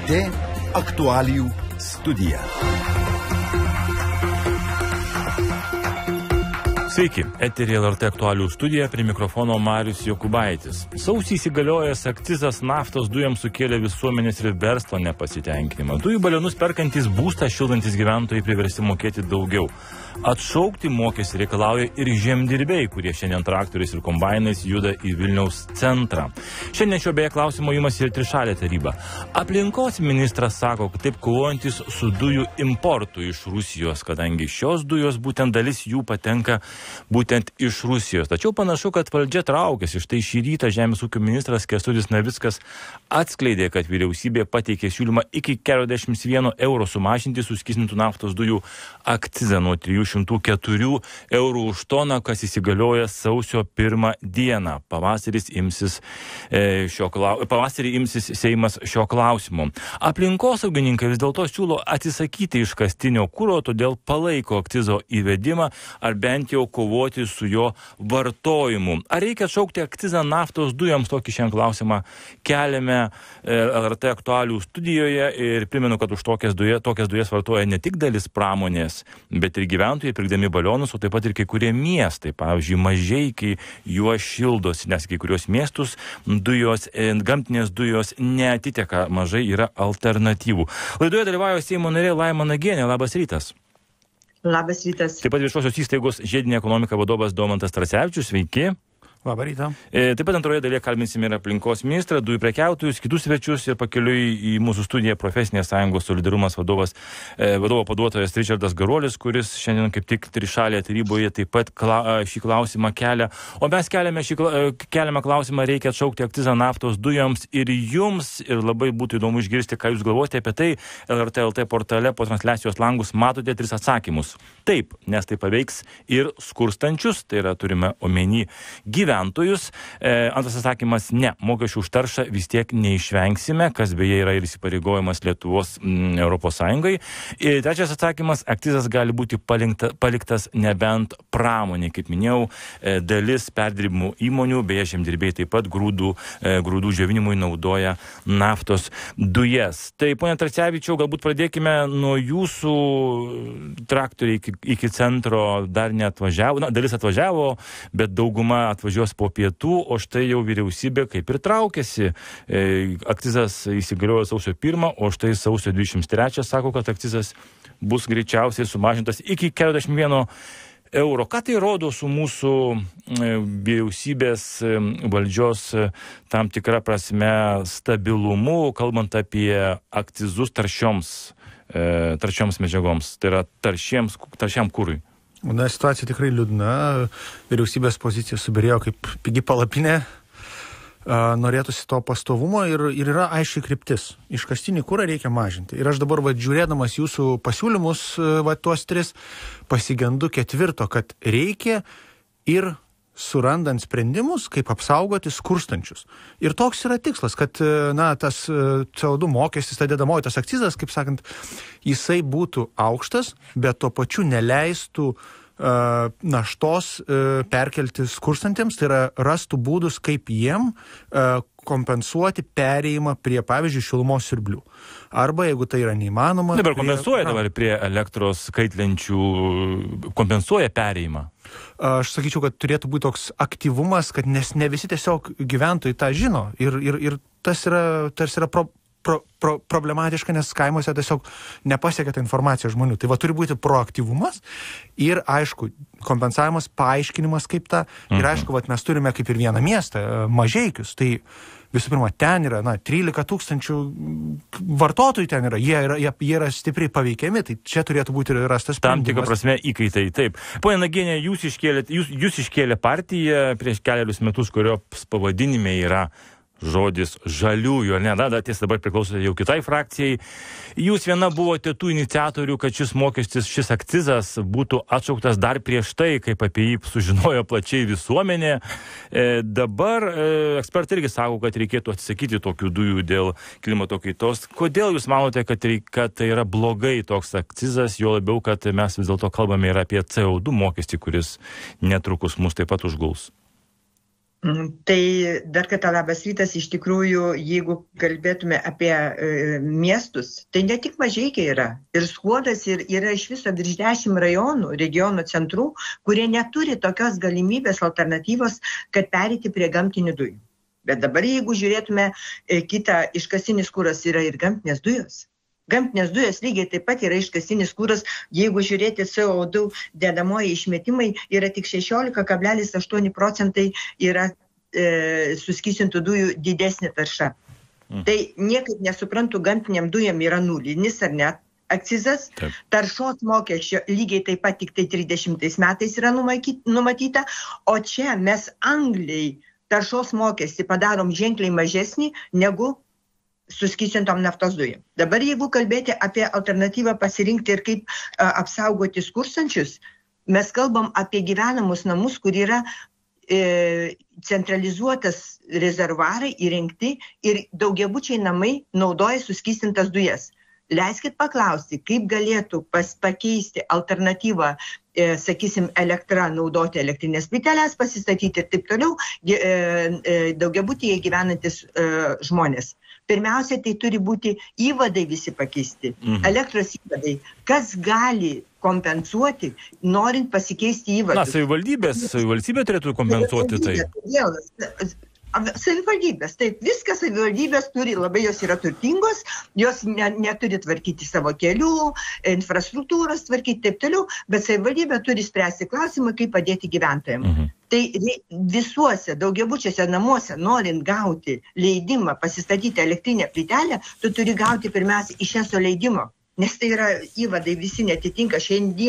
LRT aktualijų studija. Sveiki, eteryje LRT aktualijų studija, prie mikrofono Marius Jokubaitis. Sausį įsigaliojęs akcizas naftos dujoms sukėlė visuomenės ir verslo nepasitenkinimą. Dujų balionus perkantys būstą šildantis gyventojai priversti mokėti daugiau. Atšaukti mokestį reikalauja ir žemdirbiai, kurie šiandien traktoriais ir kombainais juda į Vilniaus centrą. Šiandien šio beje klausimo imasi ir trišalė taryba. Aplinkos ministras sako, kad taip kovojantis su dujų importu iš Rusijos, kadangi šios dujos būtent dalis jų patenka būtent iš Rusijos. Tačiau panašu, kad valdžia traukiasi. Štai šį rytą Žemės ūkio ministras Kęstutis Navickas atskleidė, kad vyriausybė pateikė siūlymą iki 41 eurų sumažinti suskystintų naftos dujų akcizą nuo 304 eurų už toną, kas įsigalioja sausio 1 dieną. Pavasarį imsis Seimas šio klausimo. Aplinkosaugininkai vis dėlto siūlo atsisakyti iškastinio kuro, todėl palaiko akcizo įvedimą ar bent jau kovoti su jo vartojimu. Ar reikia atšaukti akcizą naftos dujoms? Tokį šiandien klausimą keliame LRT aktualijų studijoje ir primenu, kad už tokias dujas vartoja ne tik dalis pramonės, bet ir gyventojai pirkdami balionus, o taip pat ir kai kurie miestai, pavyzdžiui, Mažeikiai juo šildosi, nes kai kurios miestus dujos, gamtinės dujos neatiteka, mažai yra alternatyvų. Laidoje dalyvauja Seimo narė Laima Nagienė. Labas rytas. Labas rytas. Taip pat viešosios įstaigos Žiedinė ekonomika vadovas Domantas Tracevičius. Sveiki. Labą rytą. Taip pat antroje dalyje kalbinsime ir aplinkos ministrą, dujų prekiautojus, kitus svečius ir pakeliui į mūsų studiją Profesinės sąjungos Solidarumas vadovo pavaduotojas Ričardas Garuolis, kuris šiandien kaip tik trišalėje taryboje taip pat šį klausimą kelia. O mes keliame klausimą, reikia atšaukti akcizą naftos dujoms ir jums, ir labai būtų įdomu išgirsti, ką jūs galvosite apie tai. LRT LT portale po transliacijos langus matote 3 atsakymus. Taip, nes tai paveiks ir skurstančius, tai yra turime omeny gyventojus. Antras atsakymas, ne, mokesčių už taršą vis tiek neišvengsime, kas beje yra ir įsipareigojimas Lietuvos Europos Sąjungai. Ir trečias atsakymas, akcizas gali būti paliktas nebent pramonė. Kaip minėjau, dalis perdirbimų įmonių, beje žemdirbiai taip pat grūdų džiovinimui naudoja naftos dujas. Tai, ponia Tracevičiau, galbūt pradėkime nuo jūsų. Traktoriai iki centro dar neatvažiavo, dalis atvažiavo, bet dauguma atvažiuos po pietų, o štai jau vyriausybė kaip ir traukėsi. Akcizas įsigaliojo sausio 1, o štai sausio 23 sako, kad akcizas bus greičiausiai sumažintas iki 41 euro. Ką tai rodo su mūsų vyriausybės valdžios tam tikrą prasme stabilumu, kalbant apie akcizus taršioms medžiagoms, tai yra taršiam kurui? Na, situacija tikrai liūdna. Vyriausybės pozicija subirėjo kaip pigi palapinė. Norėtųsi to pastovumo ir yra aiškiai kryptis. Iškastinį kurą reikia mažinti. Ir aš dabar žiūrėdamas jūsų pasiūlymus, tuos 3, pasigendu 4, kad reikia ir surandant sprendimus, kaip apsaugoti skurstančius. Ir toks yra tikslas, kad tas CO2 mokestis, ta dedamoji, tas akcizas, kaip sakant, jisai būtų aukštas, bet tuo pačiu neleistų naštos perkelti skurstantiems, tai yra rastų būdus, kaip jiem kompensuoti perėjimą prie, pavyzdžiui, šilumos siurblių. Arba, jeigu tai yra neįmanoma... Dabar dabar prie elektros kaitlenčių kompensuoja perėjimą. Aš sakyčiau, kad turėtų būti toks aktyvumas, kad nes ne visi tiesiog gyventojai tą žino. Ir tas yra problematiška, nes kaimuose tiesiog nepasiekia tą informaciją žmonių. Tai turi būti proaktyvumas ir, aišku, kompensavimas, paaiškinimas kaip tą. Ir, aišku, mes turime kaip ir vieną miestą, Mažeikius. Tai visų pirma, ten yra 13 000 vartotojų ten yra. Jie yra stipriai paveikiami, tai čia turėtų būti rastas sprendimas. Tam tikrą prasme įkaitai, taip. Ponia Nagienė, jūs iškėlė partiją prieš keliarius metus, kurio pavadinime yra žodis žaliųjų, ar ne? Tiesa, dabar priklausote jau kitai frakcijai. Jūs viena buvote tų iniciatorių, kad šis akcizas būtų atšauktas dar prieš tai, kaip apie jį sužinojo plačiai visuomenė. Dabar ekspertai irgi sako, kad reikėtų atsisakyti tokių dujų dėl klimato kaitos. Kodėl jūs manote, kad tai yra blogai toks akcizas, jo labiau, kad mes vis dėlto kalbame ir apie CO2 mokestį, kuris netrukus mus taip pat užguls? Tai dar kartą labas rytas, iš tikrųjų, jeigu kalbėtume apie miestus, tai ne tik Mažeikiai yra, ir Skuodas, ir yra iš viso virš 10 rajonų, regionų centrų, kurie neturi tokios galimybės alternatyvos, kad pereiti prie gamtinių dujų. Bet dabar, jeigu žiūrėtume kitą, iškasinis kuras yra ir gamtinės dujos. Gamtinės dujos lygiai taip pat yra iškasinis kuras, jeigu žiūrėti CO2 dedamoji išmetimai, yra tik 16,8% yra suskystintų dujų didesnė tarša. Tai niekaip nesuprantu, gamtiniam dujam yra nulinis ar net akcizas. Taip. Taršos mokesčio lygiai taip pat tik tai 30 metais yra numatyta, o čia mes Angliai taršos mokestį padarom ženkliai mažesnį negu suskystintom naftos dujom. Dabar jeigu kalbėti apie alternatyvą pasirinkti ir kaip apsaugoti skurstančius, mes kalbam apie gyvenamus namus, kur yra centralizuotas rezervuarai įrengti ir daugiabučiai namai naudoja suskystintas dujas. Leiskit paklausti, kaip galėtų pakeisti alternatyvą, sakysim, elektrą naudoti elektrinės plyteles, pasistatyti ir taip toliau, daugiabutyje gyvenantis žmonės. Pirmiausia, tai turi būti įvadai visi pakeisti, elektros įvadai. Kas gali kompensuoti, norint pasikeisti įvadus? Na, savivaldybė turėtų kompensuoti tai. Savivaldybės, taip, viskas savivaldybės turi, labai jos yra turtingos, jos neturi tvarkyti savo kelių, infrastruktūros tvarkyti taip toliau, bet savivaldybė turi spręsti klausimą, kaip padėti gyventojams. Tai visuose daugiabučiuose namuose, norint gauti leidimą pasistatyti elektrinę plytelę, tu turi gauti pirmiausia iš ESO leidimo, nes tai yra įvadai visi netitinka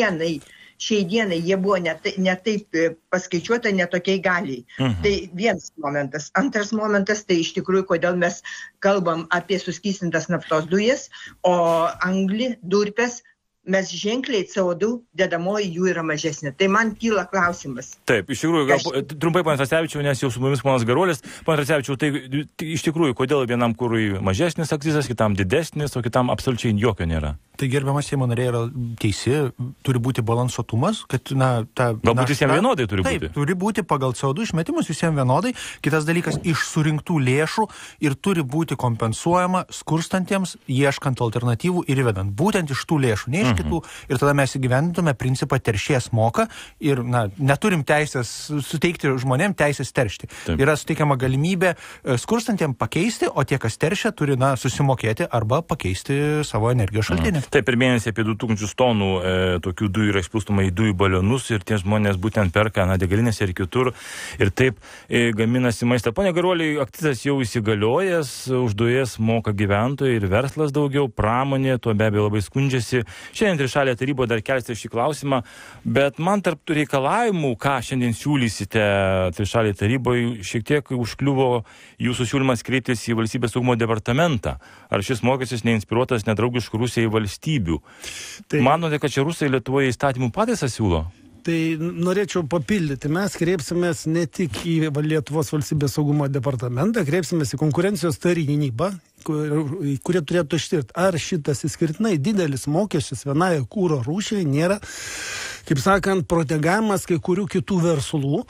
šiai dienai jie buvo ne taip paskaičiuota, netokiai galiai. Tai vienas momentas. Antras momentas, tai iš tikrųjų, kodėl mes kalbam apie suskystintas naftos dujas, o anglį, durpes, mes ženkliai CO2 dedamoji jų yra mažesnė. Tai man kyla klausimas. Taip, iš tikrųjų, trumpai, ponas Tracevičiau, nes jau su mumis ponas Garuolis. Ponas Tracevičiau, tai iš tikrųjų, kodėl vienam kurui mažesnis akcizas, kitam didesnis, o kitam absoliučiai jokio nėra? Tai gerbiamas Seimo narė yra teisi, turi būti balansuotumas, kad, galbūt visiems vienodai turi būti. Taip, turi būti pagal CO2 išmetimus visiems vienodai. Kitas dalykas, iš surinktų lėšų ir turi būti kompensuojama skurstantiems, ieškant alternatyvų ir įvedant. Būtent iš tų lėšų, ne iš kitų. Ir tada mes įgyvendintume principą teršėjas moka ir, neturim teisės suteikti žmonėms teisės teršti. Taip. Yra suteikiama galimybė skurstantiems pakeisti, o tie, kas teršia, turi, susimokėti arba pakeisti savo energijos šaltinį. Taip, per mėnesį apie 2000 tonų tokių dujų yra išplūstama į dujų balionus ir tie žmonės būtent perka degalinėse ir kitur ir taip gaminasi maistą. Pone Garuoliai, akcizas jau įsigaliojęs, už dujas moka gyventojai ir verslas daugiau, pramonė, tuo be abejo labai skundžiasi. Šiandien trišalė taryboje dar kelsite šį klausimą, bet man tarp tų reikalavimų, ką šiandien siūlysite trišalė taryboje, šiek tiek užkliuvo jūsų siūlymas kreiptis į Valstybės saugumo departamentą. Ar šis mokestis neinspiruotas nedraugiškų Rusijai valstybių? Tai manote, kad čia Rusai Lietuvoje įstatymų pataisą siūlo? Tai norėčiau papildyti. Mes kreipsimės ne tik į Lietuvos Valstybės saugumo departamentą, kreipsimės į konkurencijos tarnybą, kurie turėtų ištirti, ar šitas įskirtinai didelis mokestis vienai kuro rūšiai nėra, kaip sakant, protegavimas kai kurių kitų verslų.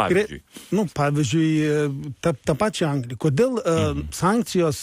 Pavyzdžiui, tą pačią Angliją. Kodėl sankcijos,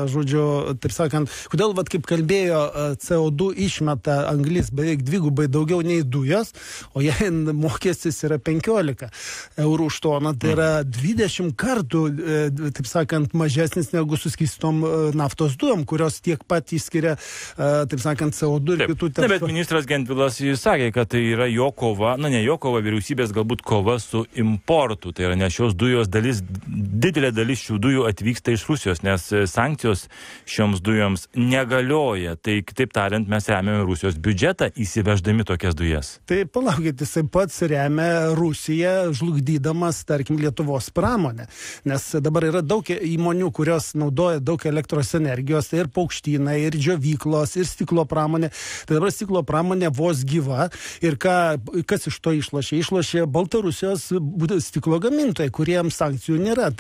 taip sakant, kodėl, kaip kalbėjo, CO2 išmeta anglis beveik dvigubai daugiau nei dujas, o jei mokestis yra 15 eurų už toną, tai yra 20 kartų, taip sakant, mažesnis negu suskystom naftos dujom, kurios tiek pat įskiria, taip sakant, CO2 ir kitų teršalų. Bet ministras Gentvilas sakė, kad tai yra jo kova, ne jo kova, vyriausybės galbūt kova su importu. Tai yra, nes šios dujos didelė dalis šių dujų atvyksta iš Rusijos, nes sankcijos šioms dujoms negalioja. Tai, kitaip tariant, mes remiame Rusijos biudžetą įsiveždami tokias dujas. Tai palaukit, jisai pats remia Rusiją, žlugdydamas, tarkim, Lietuvos pramonę. Nes dabar yra daug įmonių, kurios naudoja daug elektros energijos, tai ir paukštynai, ir džiovyklos, ir stiklo pramonė. Tai dabar stiklo pramonė vos gyva. Ir kas iš to išlošė? Išlošė Baltarusijos stiklo gamintojai, kuriems sankcijų nėra. Tai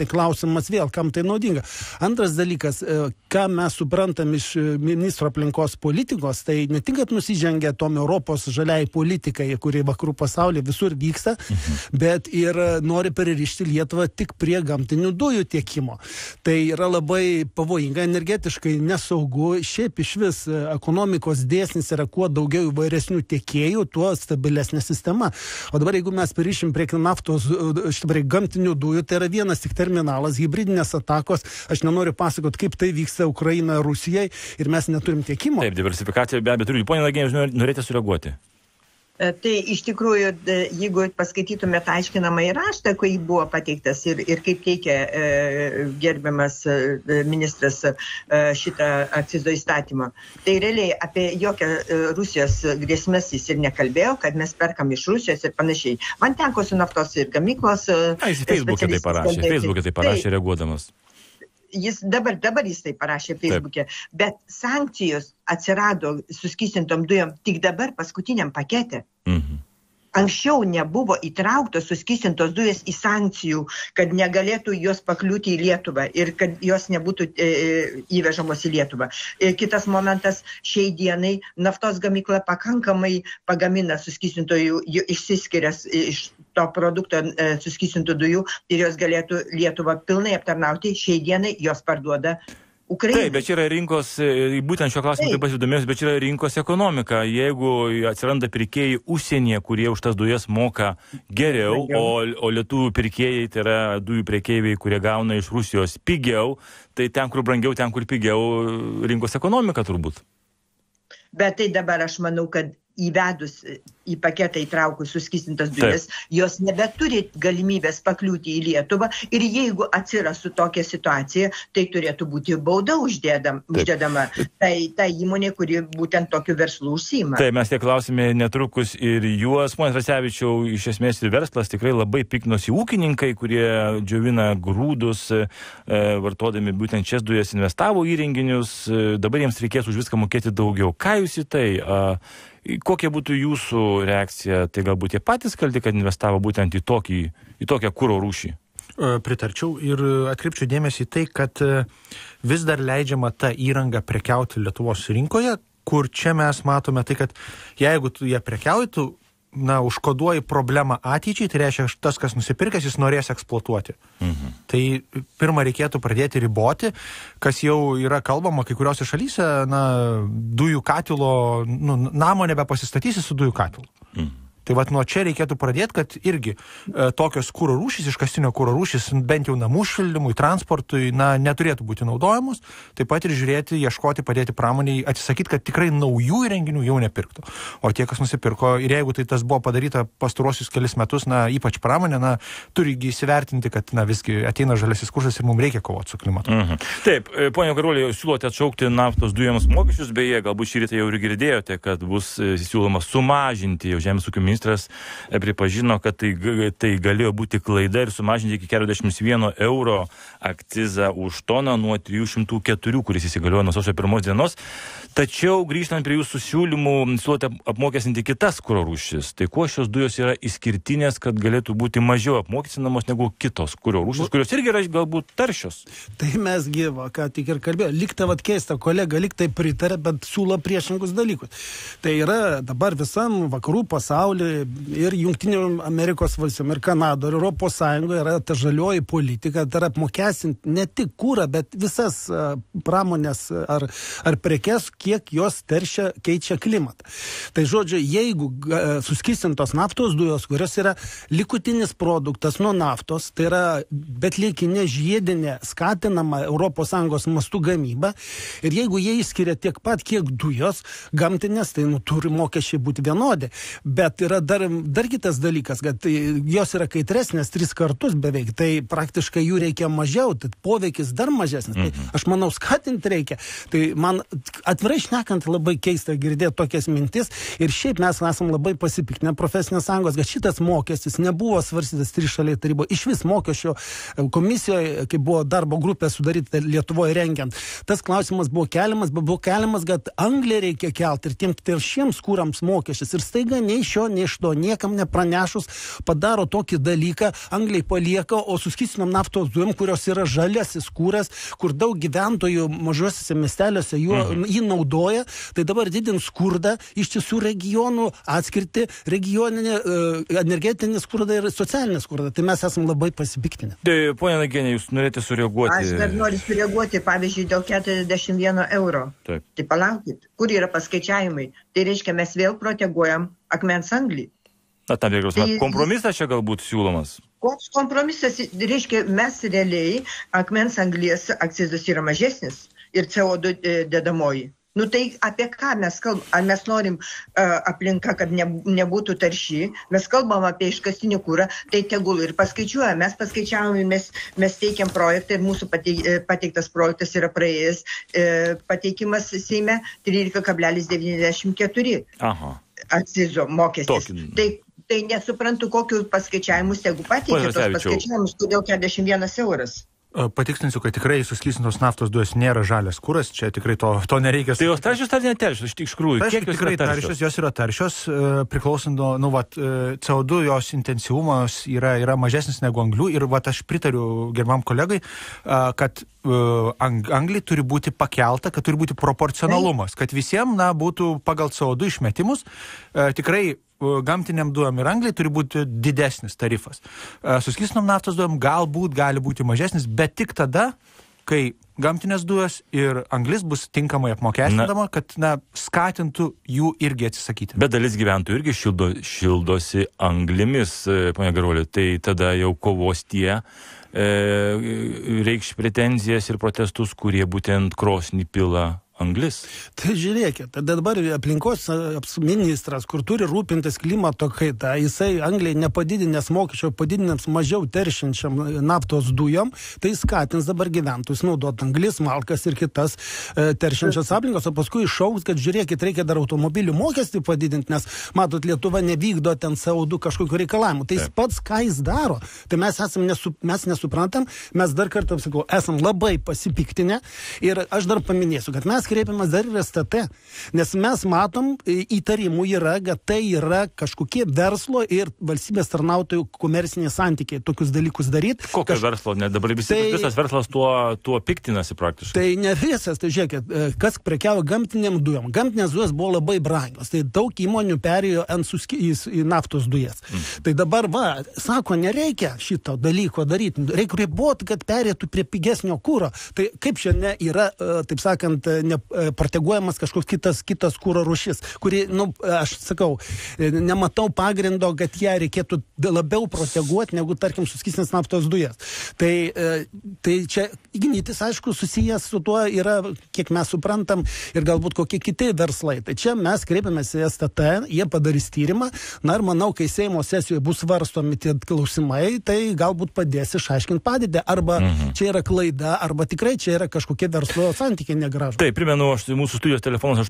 klausimas vėl, kam tai naudinga. Antras dalykas, ką mes suprantam iš ministro aplinkos politikos, tai ne tik, kad nusižengia tom Europos žaliai politikai, kuri vakarų pasaulyje visur vyksta, bet ir nori pririšti Lietuvą tik prie gamtinių dujų tiekimo. Tai yra labai pavojinga, energetiškai nesaugu, šiaip iš vis ekonomikos dėsnis yra kuo daugiau įvairesnių tiekėjų, tuo stabilesnė sistema. O dabar, jeigu mes pririšim prie naftos, prie gamtinių dujų, tai yra vienas tik terminalas, hibridinės atakos, aš nenoriu pasakoti, kaip tai vyksta Ukraina, Rusijai ir mes neturim tiekimo. Taip, diversifikacija be abejo turi. Pone Nagienė, norėjote sureaguoti? Tai iš tikrųjų, jeigu paskaitytumėte aiškinamą įraštą, kai buvo pateiktas ir kaip teikia gerbiamas ministras šitą akcizo įstatymą, tai realiai apie jokią Rusijos grėsmės jis ir nekalbėjo, kad mes perkam iš Rusijos ir panašiai. Man teko su naftos ir gamyklos... Jis Facebook'e tai parašė reaguodamas. Jis dabar jis tai parašė Facebook'e, bet sankcijos atsirado suskystintom dujom tik dabar paskutiniam pakete. Anksčiau nebuvo įtrauktos suskystintos dujas į sankcijų, kad negalėtų jos pakliūti į Lietuvą ir kad jos nebūtų įvežamos į Lietuvą. Kitas momentas, šiai dienai naftos gamykla pakankamai pagamina suskystintojų, išsiskiria iš to produkto suskystintų dujų ir jos galėtų Lietuvą pilnai aptarnauti. Šiai dienai jos parduoda Ukrainai. Taip, bet čia yra rinkos, būtent šio klausimu taip pasidomėjus, bet čia yra rinkos ekonomika. Jeigu atsiranda pirkėjai užsienyje, kurie už tas dujas moka geriau, o lietuvių pirkėjai, tai yra dujų prekeiviai, kurie gauna iš Rusijos pigiau, tai ten, kur brangiau, ten, kur pigiau, rinkos ekonomika turbūt. Bet tai dabar aš manau, kad įvedus į paketą įtraukus suskystintas dujas, jos nebeturi galimybės pakliūti į Lietuvą ir jeigu atsirastų tokia situacija, tai turėtų būti bauda uždedama tai įmonė, kuri būtent tokiu verslu užsiima. Tai mes tiek klausime netrukus ir juos. Pone Tracevičiau, iš esmės ir verslas tikrai labai piknosi ūkininkai, kurie džiovina grūdus, vartodami būtent šias dujas, investavo įrenginius, dabar jiems reikės už viską mokėti daugiau. Ką jūs į tai? Kokia būtų jūsų reakcija? Tai galbūt jie patys kalti, kad investavo būtent į tokią kuro rūšį? Pritarčiau ir atkreipčiau dėmesį į tai, kad vis dar leidžiama ta įranga prekiauti Lietuvos rinkoje, kur čia mes matome tai, kad jeigu tu ją prekiauji, tu užkoduoji problemą ateičiai, tai reiškia, tas, kas nusipirkęs, jis norės eksploatuoti. Tai pirmą reikėtų pradėti riboti, kas jau yra kalbama kai kuriuose šalyse, dujų katilo, namo nebepasistatysi su dujų katilu. Tai nuo čia reikėtų pradėti, kad irgi tokios kuro rūšys, iškastinio kuro rūšys, bent jau namų šildymui, transportui, neturėtų būti naudojamos. Taip pat ir žiūrėti, ieškoti, padėti pramoniai, atsisakyti, kad tikrai naujų įrenginių jau nepirktų. O tie, kas nusipirko, ir jeigu tai tas buvo padaryta pastaruosius kelis metus, ypač pramonė, turi įsivertinti, kad visgi ateina žaliasis kursas ir mums reikia kovoti su klimatu. Taip, ponia Karolė, siūlote atšaukti naftos dujoms mokesčius, beje, galbūt šį rytą jau ir girdėjote, kad bus siūloma sumažinti jau žemės ūkio ministras pripažino, kad tai galėjo būti klaida ir sumažinti iki 41 euro akcizą už toną nuo 304, kuris įsigaliojo nuo sausio 1 dienos. Tačiau, grįžtant prie jūsų siūlymų, siūlote apmokestinti kitas kuro rūšis. Tai kuo šios dujos yra išskirtinės, kad galėtų būti mažiau apmokestinamos negu kitos kuro rūšis, kurios irgi yra galbūt taršios? Tai mes ką tik ir kalbėjome. Likta keista, kolega liktai pritarė, bet siūlo priešingus dalykus. Tai yra dabar visam vakarų pasaulyje ir Jungtinių Amerikos valstybėm, ir Kanado, ir Europos Sąjungoje yra ta žalioji politika, tai yra apmokestinti ne tik kūrą, bet visas pramonės ar prekes, kiek jos teršia, keičia klimatą. Tai žodžiu, jeigu suskystintos naftos dujos, kurios yra likutinis produktas nuo naftos, tai yra betliekinė žiedinė skatinama Europos Sąjungos mastų gamyba, ir jeigu jie išskiria tiek pat, kiek dujos gamtinės, tai turi mokesčiai būti vienodi. Bet yra dar kitas dalykas, kad jos yra kaitresnės 3 kartus beveik, tai praktiškai jų reikia mažiau, tai poveikis dar mažesnis. Tai aš manau, skatinti reikia. Tai man atvirai šnekant labai keista girdėti tokias mintis ir šiaip mes esam labai pasipiktinę profesinės sąjungos, kad šitas mokestis nebuvo svarstytas trišaliai taryboje. Iš vis mokesčio komisijoje, kai buvo darbo grupė sudaryta Lietuvoje rengiant, tas klausimas buvo keliamas, kad Angliją reikia kelti ir tiem teršiems kūrams mokesčius. Ir staiga nei šio, iš to, niekam nepranešus, padaro tokį dalyką, Angliai palieka, o suskystinam naftos dujom, kurios yra žaliasis kūras, kur daug gyventojų mažuosiuose miesteliuose jį naudoja, tai dabar didins skurdą, iš tiesų regionų atskirti, regioninį, energetinį skurdą ir socialinį skurdą. Tai mes esame labai pasipiktinę. Tai, ponia Nagienė, jūs norite sureaguoti? Aš dar noriu sureaguoti, pavyzdžiui, dėl 41 euro. Taip. Tai palaukit, kur yra paskaičiavimai? Tai reiškia, mes vėl proteguojam akmens anglį. Na, tam tikras kompromisas čia galbūt siūlomas. Koks kompromisas? Reiškia, mes realiai akmens anglies akcizas yra mažesnis ir CO2 dedamoji. Nu tai apie ką mes kalbam? Ar mes norim aplinka, kad nebūtų tarši? Mes kalbam apie iškastinį kurą, tai tegul ir paskaičiuoja. Mes paskaičiavome, mes teikiam projektą ir mūsų pateiktas projektas yra praėjęs pateikimas Seime 13,94 akcizo mokestis. Tai nesuprantu, kokius paskaičiavimus tegu pateikia tos paskaičiavimus, kodėl 41 euras. Patikslinsiu, kad tikrai suskystintos naftos dujos nėra žalias kuras, čia tikrai to nereikia. Tai jos taršios ar netaršios, iš tikrųjų? Kiek tikrai taršios, jos yra taršios, priklausant nuo, CO2 jos intensyvumas yra mažesnis negu anglių ir aš pritariu gerbiamam kolegai, kad anglį turi būti pakelta, kad turi būti proporcionalumas, kad visiems būtų pagal CO2 išmetimus tikrai gamtiniam dujom ir angliai turi būti didesnis tarifas. Suskystintom naftos dujom galbūt gali būti mažesnis, bet tik tada, kai gamtinės dujos ir anglis bus tinkamai apmokestindama, kad skatintų jų irgi atsisakyti. Bet dalis gyventojų irgi šildosi anglimis, ponia Garuolė, tai tada jau kovos tie reikš pretenzijas ir protestus, kurie būtent krosnį pila anglis. Tai žiūrėkit, dabar aplinkos ministras, kur turi rūpintis klimato kaita, jisai Angliai nepadidinęs mokesčio, padidinęs mažiau teršiančiam naftos dujom, tai skatins dabar gyventojus naudoti anglis, malkas ir kitas teršiančias aplinkos, o paskui išaugs, kad žiūrėkit, reikia dar automobilių mokestį padidinti, nes matot, Lietuva nevykdo ten CO2 kažkokiu reikalavimu. Tai jis pats, ką jis daro, tai mes nesuprantam, mes dar kartą sakau, esam labai pasipiktinę ir aš dar paminėsiu, kad mes kreipiamas dar ir STT, nes mes matom, įtarimų yra, kad tai yra kažkokie verslo ir valstybės tarnautojų komerciniai santykiai, tokius dalykus daryti. Kokio verslo? Dabar visas verslas tuo piktinasi praktiškai. Tai ne visas, tai žiūrėkit, kas prekiavo gamtiniam dujom. Gamtinės dujos buvo labai brangios, tai daug įmonių perėjo į naftos dujas. Tai dabar, sako, nereikia šito dalyko daryti, reikia riboti, kad perėtų prie pigesnio kūro. Tai kaip šiandien yra, taip sakant, proteguojamas kažkoks kitas kūro rūšis, kuri, aš sakau, nematau pagrindo, kad ją reikėtų labiau proteguoti, negu, tarkim, suskystintas naftos dujas. Tai čia ignitis, aišku, susijęs su tuo yra, kiek mes suprantam, ir galbūt kokie kiti verslai. Tai čia mes kreipiamės į STT, jie padarys tyrimą, ir manau, kai Seimo sesijoje bus svarstomi tie klausimai, tai galbūt padės išaiškinti padėtį, arba čia yra klaida, arba tikrai čia yra kažkokie verslo santykiai negražūs. Taip, primenu, mūsų studijos telefonas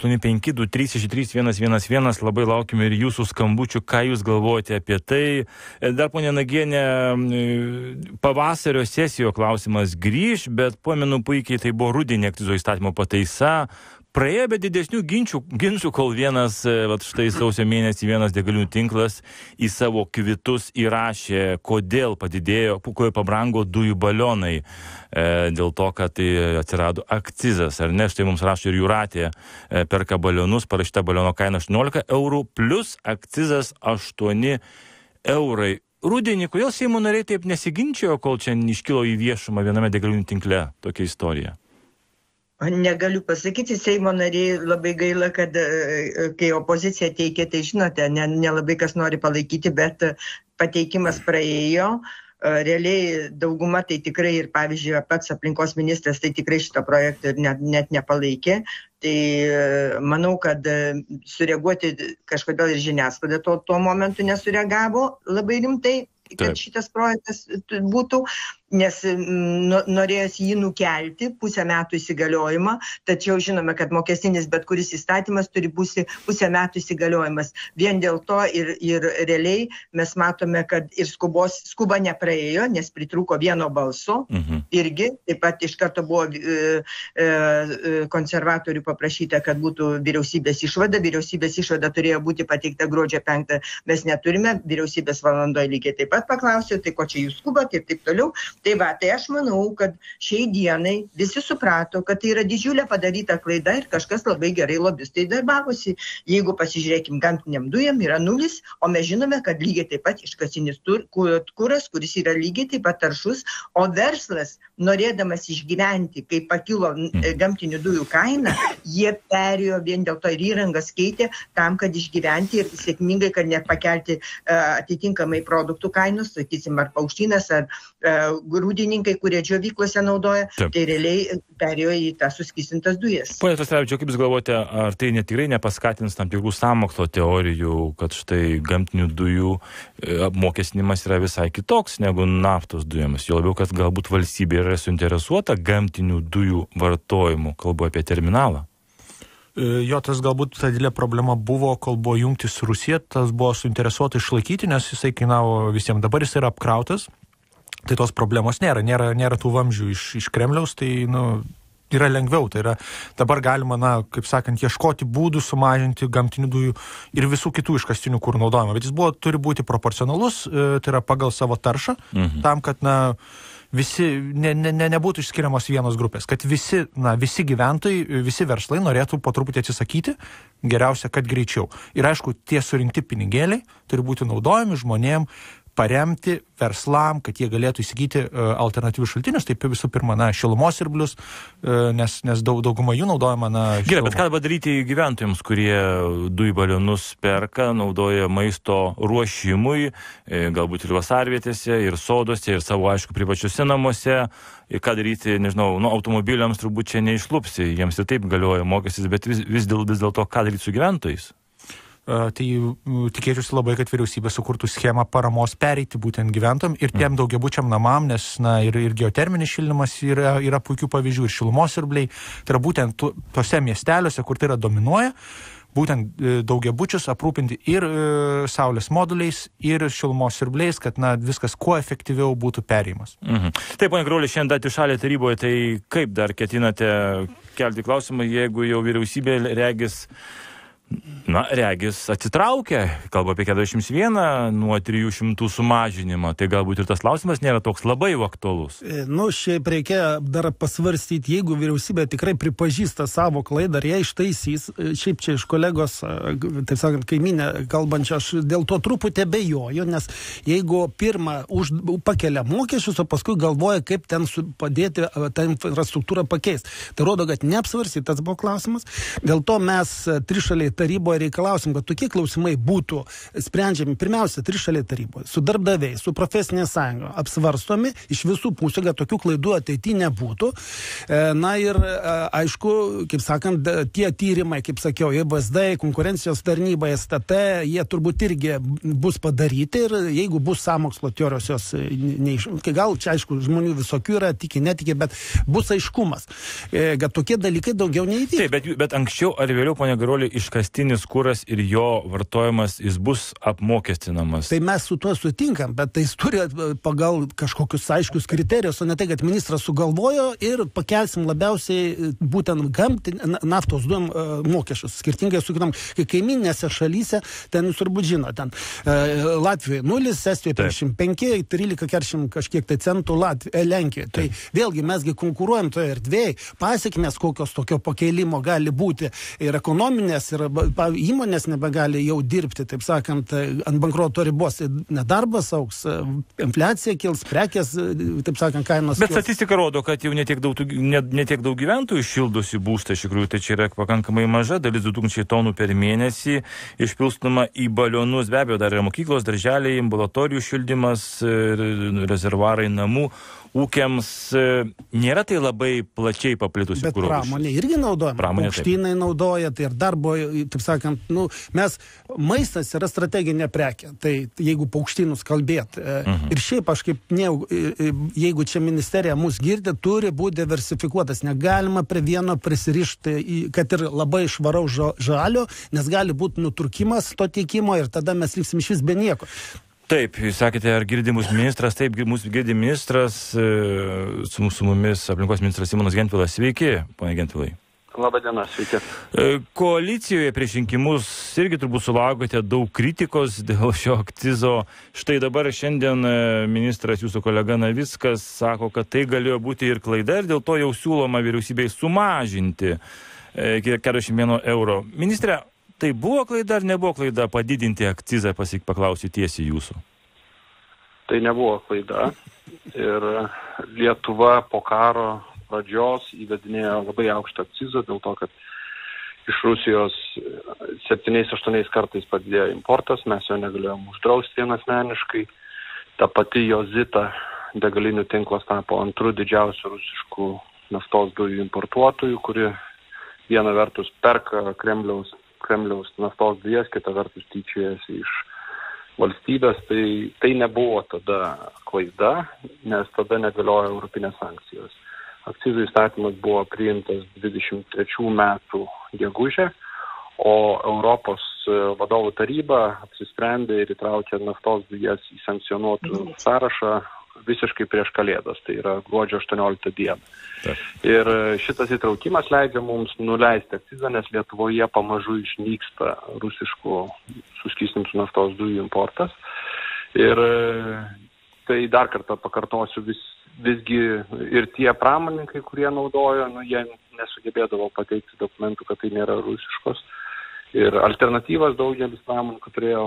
8523631111, labai laukime ir jūsų skambučių, ką jūs galvojate apie tai. Dar, ponia Nagienė, pavasario sesijo klausimas grįž, bet pamenu puikiai, tai buvo rudenį akcizo įstatymo pataisa. Praėjo be didesnių ginčių, kol štai sausio mėnesį vienas degalinių tinklas į savo kvitus įrašė, kodėl pabrango dujų balionai. Dėl to, kad tai atsirado akcizas, ar ne? Štai mums rašo ir Jūratė, perka balionus, parašyta baliono kaina 18 eurų, plus akcizas 8 eurai. Rudenį, kodėl Seimo nariai taip nesiginčijo, kol čia iškilo į viešumą viename degalinių tinkle tokia istorija? Negaliu pasakyti, Seimo nariai labai gaila, kad kai opozicija teikia, tai žinote, nelabai kas nori palaikyti, bet pateikimas praėjo. Realiai dauguma tai tikrai ir, pavyzdžiui, pats aplinkos ministras tai tikrai šito projekto net nepalaikė. Tai manau, kad sureaguoti kažkodėl ir žiniasklaida tuo momentu nesureagavo labai rimtai, kad šitas projektas būtų. nes norėjęs jį nukelti pusę metų įsigaliojimą, tačiau žinome, kad mokestinis bet kuris įstatymas turi būti pusę metų įsigaliojimas. Vien dėl to ir realiai mes matome, kad ir skuba nepraėjo, nes pritrūko vieno balso. Irgi, taip pat iš karto buvo konservatorių paprašyta, kad būtų vyriausybės išvada. Vyriausybės išvada turėjo būti pateikta gruodžio 5. Mes neturime. Vyriausybės valandoje lygiai taip pat paklausė, tai ko čia jūs skubat ir taip toliau. Tai aš manau, kad šiai dienai visi suprato, kad tai yra didžiulė padaryta klaida ir kažkas labai gerai lobistai darbavosi. Jeigu pasižiūrėkim, gamtiniam dujam yra 0, o mes žinome, kad lygiai taip pat iškasinis kuras, kuris yra lygiai taip pat taršus, o verslas, norėdamas išgyventi, kai pakilo gamtinių dujų kaina, jie perėjo vien dėl to ir įrangas keitė tam, kad išgyventi ir sėkmingai, kad nepakelti atitinkamai produktų kainos, sakysim, ar paukštynas, ar grūdininkai, kurie džiovyklose naudoja, tai realiai perėjo į tą suskystintas dujas. Pone Tasevičiau, kaip jūs galvojate, ar tai tikrai nepaskatins tam tikrų sąmokslo teorijų, kad štai gamtinių dujų apmokestinimas yra visai kitoks negu naftos dujomis? Jo labiau, kad galbūt valstybė yra suinteresuota gamtinių dujų vartojimu, kalbu apie terminalą. Jo, tas galbūt ta didelė problema buvo, kol buvo jungtis su Rusija, tas buvo suinteresuota išlaikyti, nes jisai kainavo visiems. Dabar jis yra apkrautas, tai tos problemos nėra tų vamzdžių iš Kremliaus, tai, yra lengviau. Tai yra, dabar galima, kaip sakant, ieškoti būdų sumažinti gamtinių dujų ir visų kitų iškastinių kurų naudojimą. Bet jis turi būti proporcionalus, tai yra pagal savo taršą, tam, kad, visi, nebūtų išskiriamos vienos grupės, kad visi gyventojai, visi verslai norėtų po truputį atsisakyti, geriausia, kad greičiau. Ir aišku, tie surinkti pinigėliai turi būti naudojami žmonėm, paremti verslam, kad jie galėtų įsigyti alternatyvius šaltinius, taip visų pirma, šilumos siurblius, nes dauguma jų naudojama Gerai, bet ką padaryti gyventojams, kurie dujų balionus perka, naudoja maisto ruošimui, galbūt ir vasarvietėse, ir sodose, ir savo, aišku, privačiuose namuose, ir ką daryti, nežinau, automobiliams turbūt čia neišlupsi, jiems ir taip galioja mokestis, bet vis dėlto ką daryti su gyventojais? Tai tikėčiausi labai, kad vyriausybė sukurtų schemą paramos pereiti būtent gyventojam ir tiem daugiabučiam namam, nes ir geoterminis šildymas yra puikių pavyzdžių, ir šilumos siurbliai. Tai yra būtent tose miesteliuose, kur tai yra dominuoja, būtent daugiabučius aprūpinti ir saulės moduliais, ir šilumos siurbliais, kad viskas kuo efektyviau būtų perėjimas. Taip, ponia Graulė, šiandien trišalėje taryboje, tai kaip dar ketinate kelti klausimą, jeigu jau vyriausybė regis atsitraukia, kalba apie 41 nuo 300 sumažinimą, tai galbūt ir tas klausimas nėra toks labai aktualus. Šiaip reikia dar pasvarstyti, jeigu vyriausybė tikrai pripažįsta savo klaidą, ar ją ištaisys, šiaip čia iš kolegos, taip sakant, kaiminė kalbančia, aš dėl to truputį abejoju, nes jeigu pirmą pakelia mokesčius, o paskui galvoja, kaip ten padėti tą infrastruktūrą pakeisti. Tai rodo, kad neapsvarstytas buvo klausimas. Dėl to mes trišaliai taryboje reikalausim, kad tokie klausimai būtų sprendžiami pirmiausia trišaliai taryboje, su darbdaviais, su profesinė sąjunga, apsvarstomi iš visų pusių, kad tokių klaidų ateityje nebūtų. Ir aišku, kaip sakant, tie tyrimai, kaip sakiau, EBSD, konkurencijos tarnyba, STT, jie turbūt irgi bus padaryti ir jeigu bus sąmokslo teorijos jos gal čia aišku žmonių visokių yra, tiki, netiki, bet bus aiškumas, kad tokie dalykai daugiau neįvyktų. Taip, bet anksčiau ar vėliau, ponia Graulė, iškastinis kuras ir jo vartojimas, jis bus apmokestinamas. Tai mes su tuo sutinkam, bet tai jis turi pagal kažkokius aiškius kriterijus, o ne tai, kad ministras sugalvojo ir pakelsim labiausiai būtent naftos dujom mokesčius. Skirtingai su kitom, kai kaiminėse šalyse, ten jūs turbūt žino, ten Latvijoje 0, Estijoje 55, 13 kažkiek tai centų Lenkijoje. Tai vėlgi mesgi konkuruojam toje erdvėje, pasiekmės kokios tokio pakeilimo gali būti ir ekonominės, ir įmonės nebegali jau dirbti, taip sakant, ant bankroto ribos, nedarbas augs, infliacija kils, prekės, taip sakant, kainos. Bet statistika rodo, kad jau netiek daug gyventojų šildosi būstą, iš tikrųjų, tai čia yra pakankamai maža dalis, 2000 tonų per mėnesį išpilstama į balionus, be abejo, dar yra mokyklos, darželiai, ambulatorijų šildymas, rezervuarai namų. Ūkiams nėra tai labai plačiai paplitusi. Bet pramonė irgi naudojama. Paukštynai naudoja, tai ir darbo taip sakant, maistas yra strateginė prekė, tai jeigu paukštynus kalbėt. Ir šiaip aš jeigu čia ministerija mus girdi, turi būti diversifikuotas, negalima prie vieno prisirišti, kad ir labai švaraus žalio, nes gali būti nutrūkimas to tiekimo ir tada mes liksim iš vis be nieko. Taip, jūs sakėte, ar girdi mūsų ministras? Taip, mūsų girdi ministras, su mumis aplinkos ministras Simonas Gentvilas. Sveiki, pone Gentvilai. Labadiena, sveiki. Koalicijoje prieš rinkimus irgi turbūt sulaukote daug kritikos dėl šio akcizo. Štai dabar šiandien ministras, jūsų kolega Navickas, sako, kad tai galėjo būti ir klaida ir dėl to jau siūloma vyriausybei sumažinti iki 41 euro. Ministre, tai buvo klaida ar nebuvo klaida padidinti akcizą, paklausiu tiesiai jūsų? Tai nebuvo klaida. Ir Lietuva po karo pradžios įvedinėjo labai aukštą akcizą dėl to, kad iš Rusijos 7-8 kartais padidėjo importas, mes jo negalėjom uždrausti vienasmeniškai. Ta pati Jozita degalinių tinklas tapo antru didžiausiu rusiškų naftos dujų importuotojų, kuri viena vertus perka Kremliaus naftos dujas, kita vertus tyčiojasi iš valstybės, tai nebuvo tada klaida, nes tada negaliojo europinės sankcijos. Akcizų įstatymas buvo priimtas 23 metų gegužę, o Europos vadovų taryba apsisprendė ir įtraukė naftos dujas į sankcionuotų sąrašą visiškai prieš Kalėdas, tai yra gruodžio 18 dieną. Taip. Ir šitas įtraukimas leidžia mums nuleisti akcizą, nes Lietuvoje pamažu išnyksta rusiškų suskystintų naftos dujų importas. Ir tai dar kartą pakartosiu, visgi ir tie pramonininkai, kurie naudojo, jie nesugebėdavo pateikti dokumentų, kad tai nėra rusiškos. Ir alternatyvas daugelis pramoninkų turėjo,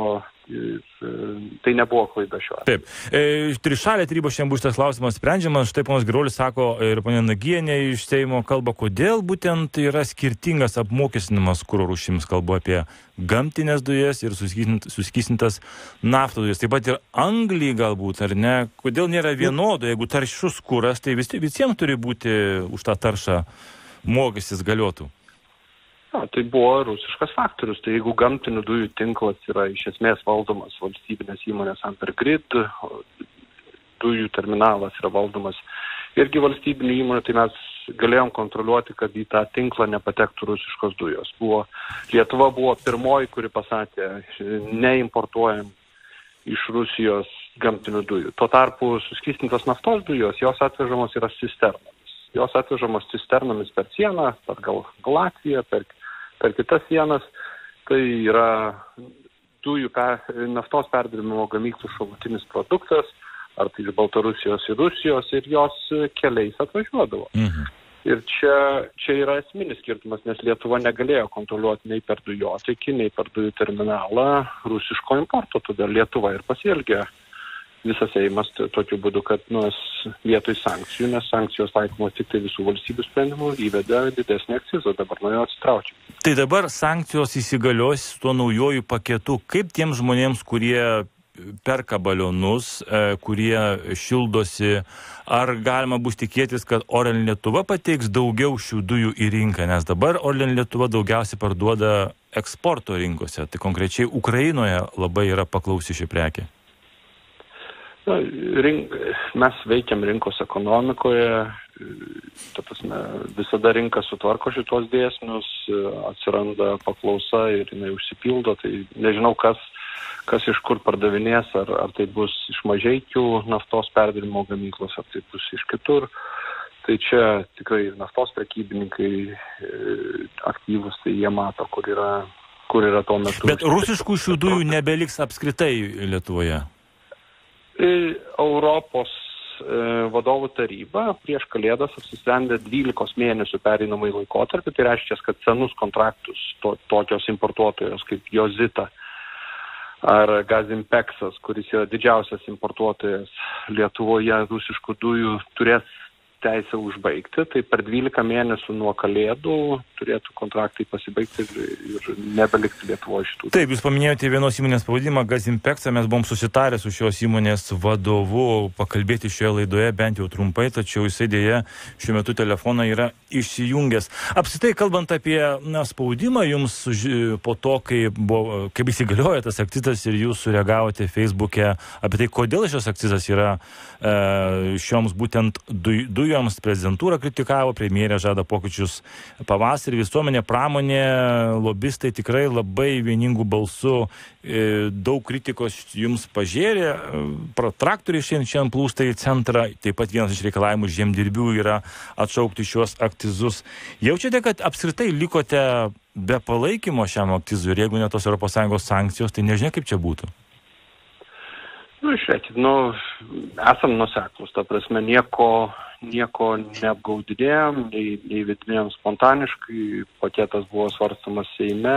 tai nebuvo klaida šiuo atveju. Taip. Trišalė taryba šiandien bus šitas klausimas sprendžiamas. Štai ponas Giruolis sako ir ponė Nagienė iš Seimo kalba, kodėl būtent yra skirtingas apmokestinimas kuro rūšims. Kalbu apie gamtinės dujas ir suskystintas naftos dujas. Taip pat ir anglį galbūt, ar ne? Kodėl nėra vienodo? Jeigu taršus kuras, tai visiems turi būti už tą taršą mokestis galiotų. Tai buvo rusiškas faktorius. Tai jeigu gamtinių dujų tinklas yra iš esmės valdomas valstybinės įmonės Ampergrid, dujų terminalas yra valdomas irgi valstybinių įmonių, tai mes galėjom kontroliuoti, kad į tą tinklą nepatektų rusiškos dujos. Lietuva buvo pirmoji, kuri pasakė, neimportuojam iš Rusijos gamtinių dujų. Tuo tarpu suskystintos naftos dujos, jos atvežamos yra cisternomis. Jos atvežamos cisternomis per sieną, per Latviją, per kitas sienas, tai yra naftos perdirbimo gamyklų šalutinis produktas, ar tai iš Baltarusijos ir Rusijos, ir jos keliais atvažiuodavo. Ir čia yra esminis skirtumas, nes Lietuva negalėjo kontroliuoti nei per dujotiekį, nei per dujų terminalą rusiško importo, todėl Lietuva ir pasielgė visas Seimas tokiu būdu, kad vietoj sankcijų, nes sankcijos taikomos tik tai visų valstybių sprendimų, įvedė didesnį akcizą, dabar nuo jo atsitraukia. Tai dabar sankcijos įsigalios su tuo naujoju paketu. Kaip tiems žmonėms, kurie perka balionus, kurie šildosi, ar galima bus tikėtis, kad Orlen Lietuva pateiks daugiau šių dujų į rinką, nes dabar Orlen Lietuva daugiausiai parduoda eksporto rinkose, tai konkrečiai Ukrainoje labai yra paklausi ši prekė. Mes veikiam rinkos ekonomikoje, visada rinka sutvarko šitos dėsnius, atsiranda paklausa ir jinai užsipildo, tai nežinau, kas iš kur pardavinės, ar tai bus iš Mažeikių naftos perdirbimo gamyklos, ar tai bus iš kitur. Tai čia tikrai naftos prekybininkai aktyvus, tai jie mato, kur yra tuo metu. Bet rusiškų šių dujų nebeliks apskritai Lietuvoje? Europos vadovų taryba prieš Kalėdas apsisprendė 12 mėnesių pereinamąjį laikotarpį, tai reiškia, kad senus kontraktus tokios importuotojos kaip Jozita ar Gazimpeksas, kuris yra didžiausias importuotojas Lietuvoje rusiškų dujų, turės teisę užbaigti, tai per 12 mėnesių nuo kalėdų turėtų kontraktai pasibaigti ir nebelikti Lietuvoje šitų. Taip, jūs paminėjote vienos įmonės pavadinimą Gazimpeksa, mes buvom susitarę su šios įmonės vadovu pakalbėti šioje laidoje, bent jau trumpai, tačiau jisai dėja šiuo metu telefoną yra išsijungęs. Apskritai, kalbant apie spaudimą jums po to, kaip įsigaliojo tas akcizas ir jūs sureagavote Facebook'e apie tai, kodėl šis akcizas yra šioms būtent dujoms, prezidentūra kritikavo, premjerė žada pokyčius pavasarį, visuomenė, pramonė, lobistai tikrai labai vieningų balsų daug kritikos jums pažėrė, traktoriai šiandien plūsta į centrą, taip pat vienas iš reikalavimų žemdirbių yra atšaukti šios akcizus. Jaučiate, kad apskritai likote be palaikymo šiam akcizui ir jeigu ne tos ES sankcijos, tai nežinia, kaip čia būtų? Žiūrėkit, esam nuseklus, ta prasme, nieko neapgaudinėjom, nei vidinėjom spontaniškai, paketas buvo svarstamas Seime,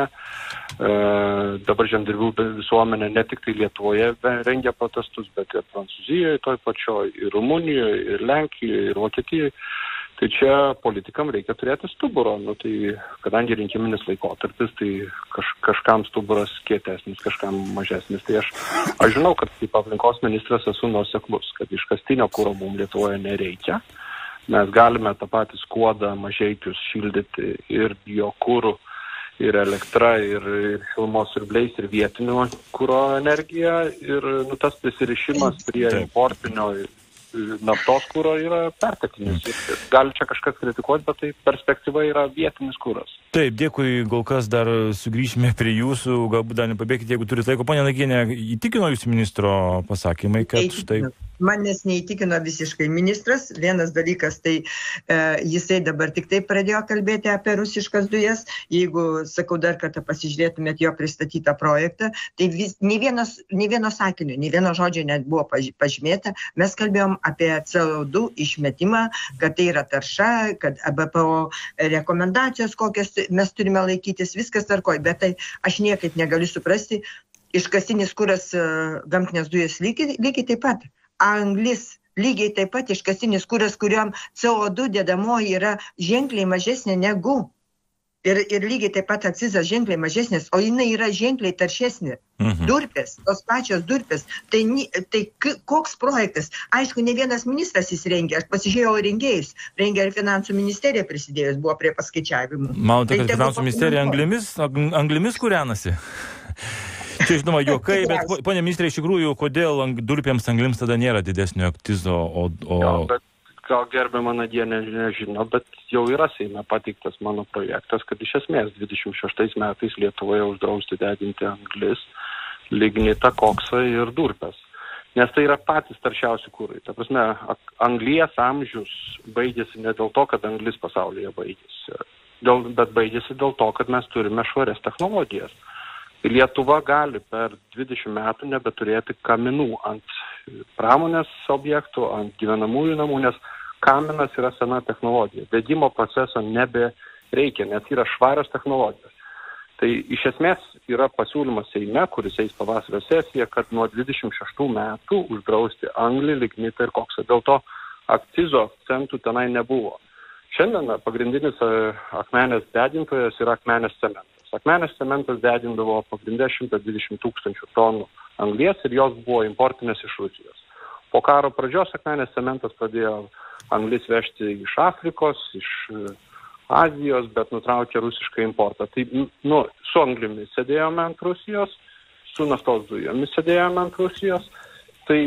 dabar žemdirbių visuomenė ne tik tai Lietuvoje rengia protestus, bet ir Prancūzijoje, toj pačioj, ir Rumunijoje, ir Lenkijoje, ir Vokietijoje. Tai čia politikam reikia turėti stuburo, tai kadangi rinkiminis laikotarpis, tai kažkam stuburas kietesnis, kažkam mažesnis. Tai aš žinau, kad kaip aplinkos ministras esu nuoseklus, kad iškastinio kuro mums Lietuvoje nereikia. Mes galime tą patį skuodą Mažeikius šildyti ir biokuru, ir elektra, ir šilumos siurbliais, ir vietinio kuro energiją. Ir tas prisirišimas prie importinio naftos kuro yra perteklinis. Gali čia kažkas kritikuoti, bet tai perspektyva yra vietinis kuras. Taip, dėkui, kol kas dar sugrįžime prie jūsų, galbūt dar nepabėkite, jeigu turite laiko. Ponia Nagienė, įtikino jūs ministro pasakymai, kad štai... Manęs neįtikino visiškai ministras. Vienas dalykas, tai jisai dabar tik tai pradėjo kalbėti apie rusiškas dujas. Jeigu, sakau, dar kartą pasižiūrėtumėt jo pristatytą projektą, tai nei vieno sakinio, nei vieno žodžio net buvo pažymėta. Mes kalbėjom apie CO2 išmetimą, kad tai yra tarša, kad ABPO rekomendacijos, kokias mes turime laikytis, viskas tvarkoj. Bet tai aš niekaip negaliu suprasti. Iškastinis kuras, gamtinės dujas lygiai taip pat. Anglis lygiai taip pat iškastinis kuras, kuriuom CO2 dedamoji yra ženkliai mažesnė negu. Ir lygiai taip pat akcizas ženkliai mažesnis, o jinai yra ženkliai taršesnė. Durpės, tos pačios durpės. Tai koks projektas? Aišku, ne vienas ministras jis rengia. Aš pasižiūrėjau rengėjus. Rengia ir finansų ministerija prisidėjus, buvo prie paskaičiavimų. Manote, kad finansų ministerija anglimis kūrenasi? Čia, žinoma, juokai, bet, ponia ministrė, iš tikrųjų, kodėl durpėms anglims tada nėra didesnio akcizo, Bet gal gerbiama Nagienė nežino, bet jau yra Seime pateiktas mano projektas, kad iš esmės 26 metais Lietuvoje uždrausti deginti anglis, lignitą, koksą ir durpes. Nes tai yra patys taršiausi kurai. Ta prasme, anglies amžius baigėsi ne dėl to, kad anglis pasaulyje baigėsi, bet baigėsi dėl to, kad mes turime švarias technologijas. Lietuva gali per 20 metų nebeturėti kaminų ant pramonės objektų, ant gyvenamųjų namų, nes kaminas yra sena technologija. Degimo proceso nebereikia, nes yra švarios technologijos. Tai iš esmės yra pasiūlymas Seime, kuris eis pavasario sesiją, kad nuo 26 metų uždrausti anglį, lignitą ir koksą. Dėl to akcizo akcentų tenai nebuvo. Šiandien pagrindinis akmenės degintojas yra Akmenės cementas. Akmenės cementas degindavo pagrindę 120 000 tonų anglies ir jos buvo importinės iš Rusijos. Po karo pradžios Akmenės cementas pradėjo anglis vežti iš Afrikos, iš Azijos, bet nutraukė rusišką importą. Tai su anglimis sėdėjome ant Rusijos, su naftos dujomis sėdėjome ant Rusijos. Tai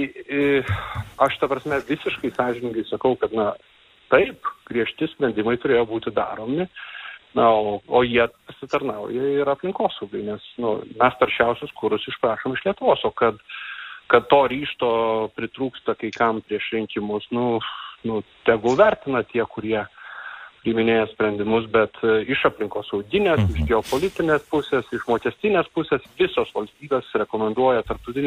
aš ta prasme visiškai sąžiningai sakau, kad taip, griežti sprendimai turėjo būti daromi. O jie pasitarnauja ir aplinkosaugai, nes mes taršiausius kurus išprašom iš Lietuvos, o kad to ryžto pritrūksta kai kam prieš rinkimus, tegul vertina tie, kurie priiminėja sprendimus, bet iš aplinkosauginės, iš geopolitinės pusės, iš mokestinės pusės visos valstybės rekomenduoja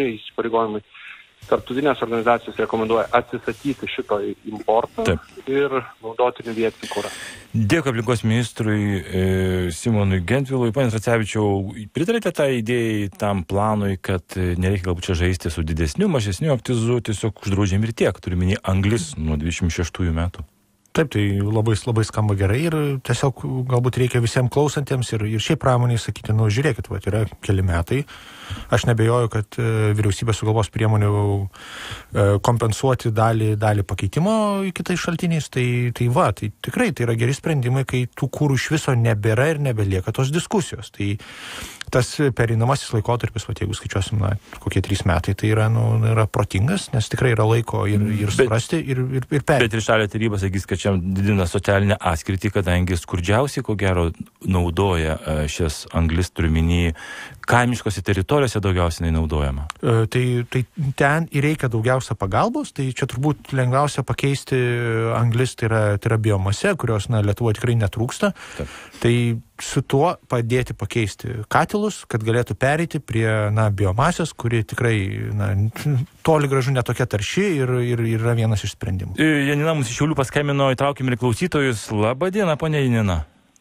tarptautinės organizacijos rekomenduoja atsisakyti šito importo ir naudoti vietinį kurą. Dėkui aplinkos ministrui Simonui Gentvilui. Pane Tracevičiau, pritarėte tą idėjai, tam planui, kad nereikia galbūt čia žaisti su didesniu, mažesniu akcizu, tiesiog uždraudžiam ir tiek, turime anglis nuo 26 metų? Taip, tai labai skamba gerai ir tiesiog galbūt reikia visiems klausantiems ir šiaip pramoniai sakyti, žiūrėkit, yra keli metai. Aš nebejoju, kad vyriausybė sugalvos priemonių kompensuoti dalį pakeitimo kitais šaltiniais. Tai tikrai tai yra geri sprendimai, kai tų kūrų iš viso nebėra ir nebelieka tos diskusijos. Tai tas pereinamasis laikotarpis, jeigu skaičiuosim, kokie 3 metai, tai yra protingas, nes tikrai yra laiko ir suprasti ir perėti. Bet Trišalė taryba sakys, kad čia didina socialinę atskirtį, kadangi skurdžiausiai, ko gero, naudoja šias anglis, turiminį, kaimiškose teritorijose daugiausiai naudojama. Tai ten ir reikia daugiausia pagalbos, tai čia turbūt lengviausia pakeisti anglis, tai yra biomase, kurios Lietuvoje tikrai netrūksta. Taip. Tai su tuo padėti pakeisti katilus, kad galėtų pereiti prie biomasės, kuri tikrai toli gražu netokia tarši ir yra vienas iš sprendimų. Janina mums iš Šiaulių paskambino, įtraukime ir klausytojus. Labą dieną, ponia Janina.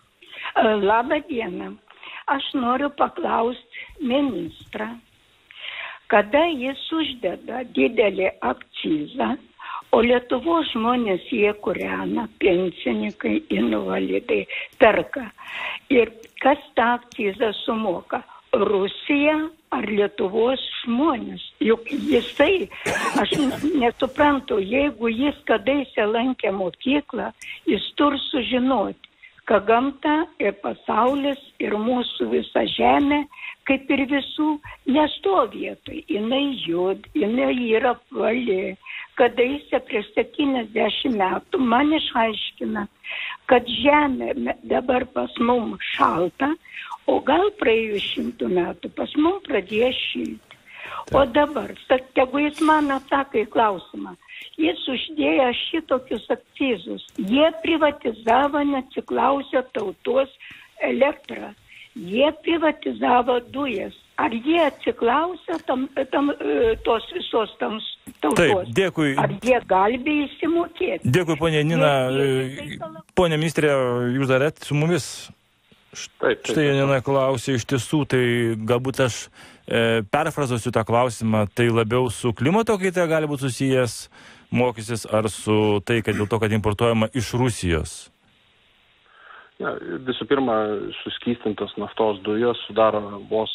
Labą dieną. Aš noriu paklausti ministrą, kada jis uždeda didelį akcizą, o Lietuvos žmonės jie kūrena, pensininkai, invalidai, perka. Ir kas tą akcizą sumoka? Rusija ar Lietuvos žmonės? Juk jisai, aš nesuprantu, jeigu jis kadaise lankė mokyklą, jis turi sužinoti, kad gamta ir pasaulis ir mūsų visa žemė, kaip ir visų, nesto vietoj. Jinai jinai yra apvali. Kadaise prieš 70 metų man išaiškina, kad žemė dabar pas mum šalta, o gal praėjus 100 metų pas mum pradėjo šilti. O dabar, tegu jis man atsako į klausimą, jis uždėjo šitokius akcizus, jie privatizavo, neatsiklausė tautos elektrą, jie privatizavo dujas. Ar jie atsiklausė tos visos tautos? Taip, dėkui. Ar jie gali įsimokėti? Dėkui, ponia Janina. Ponia ministrė, jūs darėt su mumis? Štai Janina klausė iš tiesų, tai galbūt aš perfrazuosiu tą klausimą, tai labiau su klimato kaita gali būti susijęs mokysis, ar su tai, kad dėl to, kad importuojama iš Rusijos? Visų pirma, suskystintos naftos dujos sudaro vos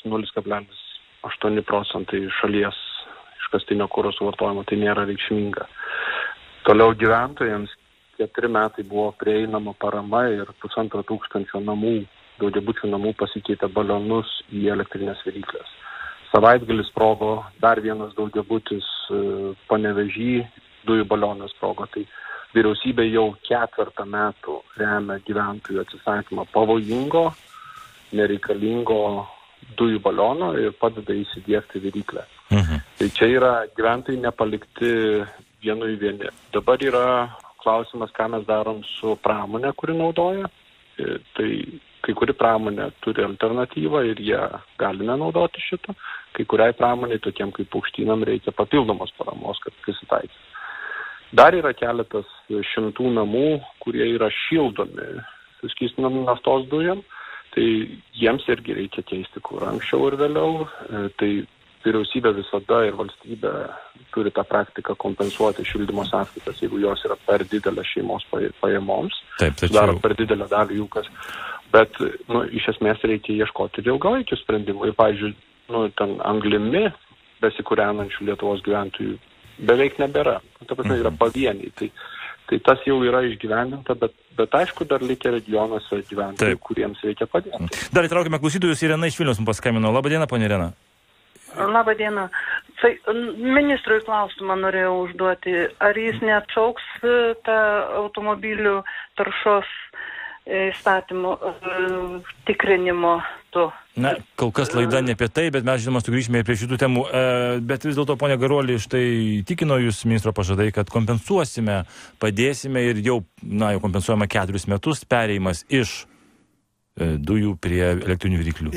0,8% šalies iškastinio kuro suvartojimo, tai nėra reikšminga. Toliau gyventojams 4 metai buvo prieinama parama ir 1500 namų, daugiabučių namų pasikeitė balionus į elektrinės viryklės. Savaitgalis sprogo dar vienas daugiabutis Panevėžy, dujų balionas sprogo. Tai vyriausybė jau 4 metų remia gyventojų atsisakymą pavojingo, nereikalingo dujų baliono ir padeda įsidiegti viryklę. Tai čia yra gyventojai nepalikti vieni. Dabar yra klausimas, ką mes darom su pramonė, kuri naudoja. Tai kai kuri pramonė turi alternatyvą ir jie gali nenaudoti šito. Kai kuriai pramonė, tokiem kaip paukštynam, reikia papildomos paramos, kad prisitaikyti. Dar yra keletas 100 namų, kurie yra šildomi suskystinami naftos dujom, tai jiems irgi reikia keisti kurą anksčiau ir vėliau. Tai vyriausybė visada ir valstybė turi tą praktiką kompensuoti šildymo sąskaitas, jeigu jos yra per didelę šeimos pajamoms, daro per didelę dalį jų kas. Bet iš esmės reikia ieškoti ir ilgalaikių sprendimų. Ir, pavyzdžiui, ten anglimi besikūrenančių Lietuvos gyventojų beveik nebėra. Ta prasme, yra pavieniai. Tai tas jau yra išgyvendinta, bet aišku, dar likę regionuose gyventojų, kuriems reikia padėti. Dar įtraukime klausytojus, Irena iš Vilniaus mums paskambino. Labą dieną, ponia Irena. Labą dieną. Tai ministrui klausimą norėjau užduoti. Ar jis neatšauks tą automobilių taršos įstatymų tikrinimo tu? Na, kol kas laida ne apie tai, bet mes žinoma sugrįžime prie šitų temų. Bet vis dėlto, ponia Garuolį, štai tikino jūs ministro pažadai, kad kompensuosime, padėsime ir jau kompensuojama 4 metus perėjimas iš dujų prie elektrinių viryklių.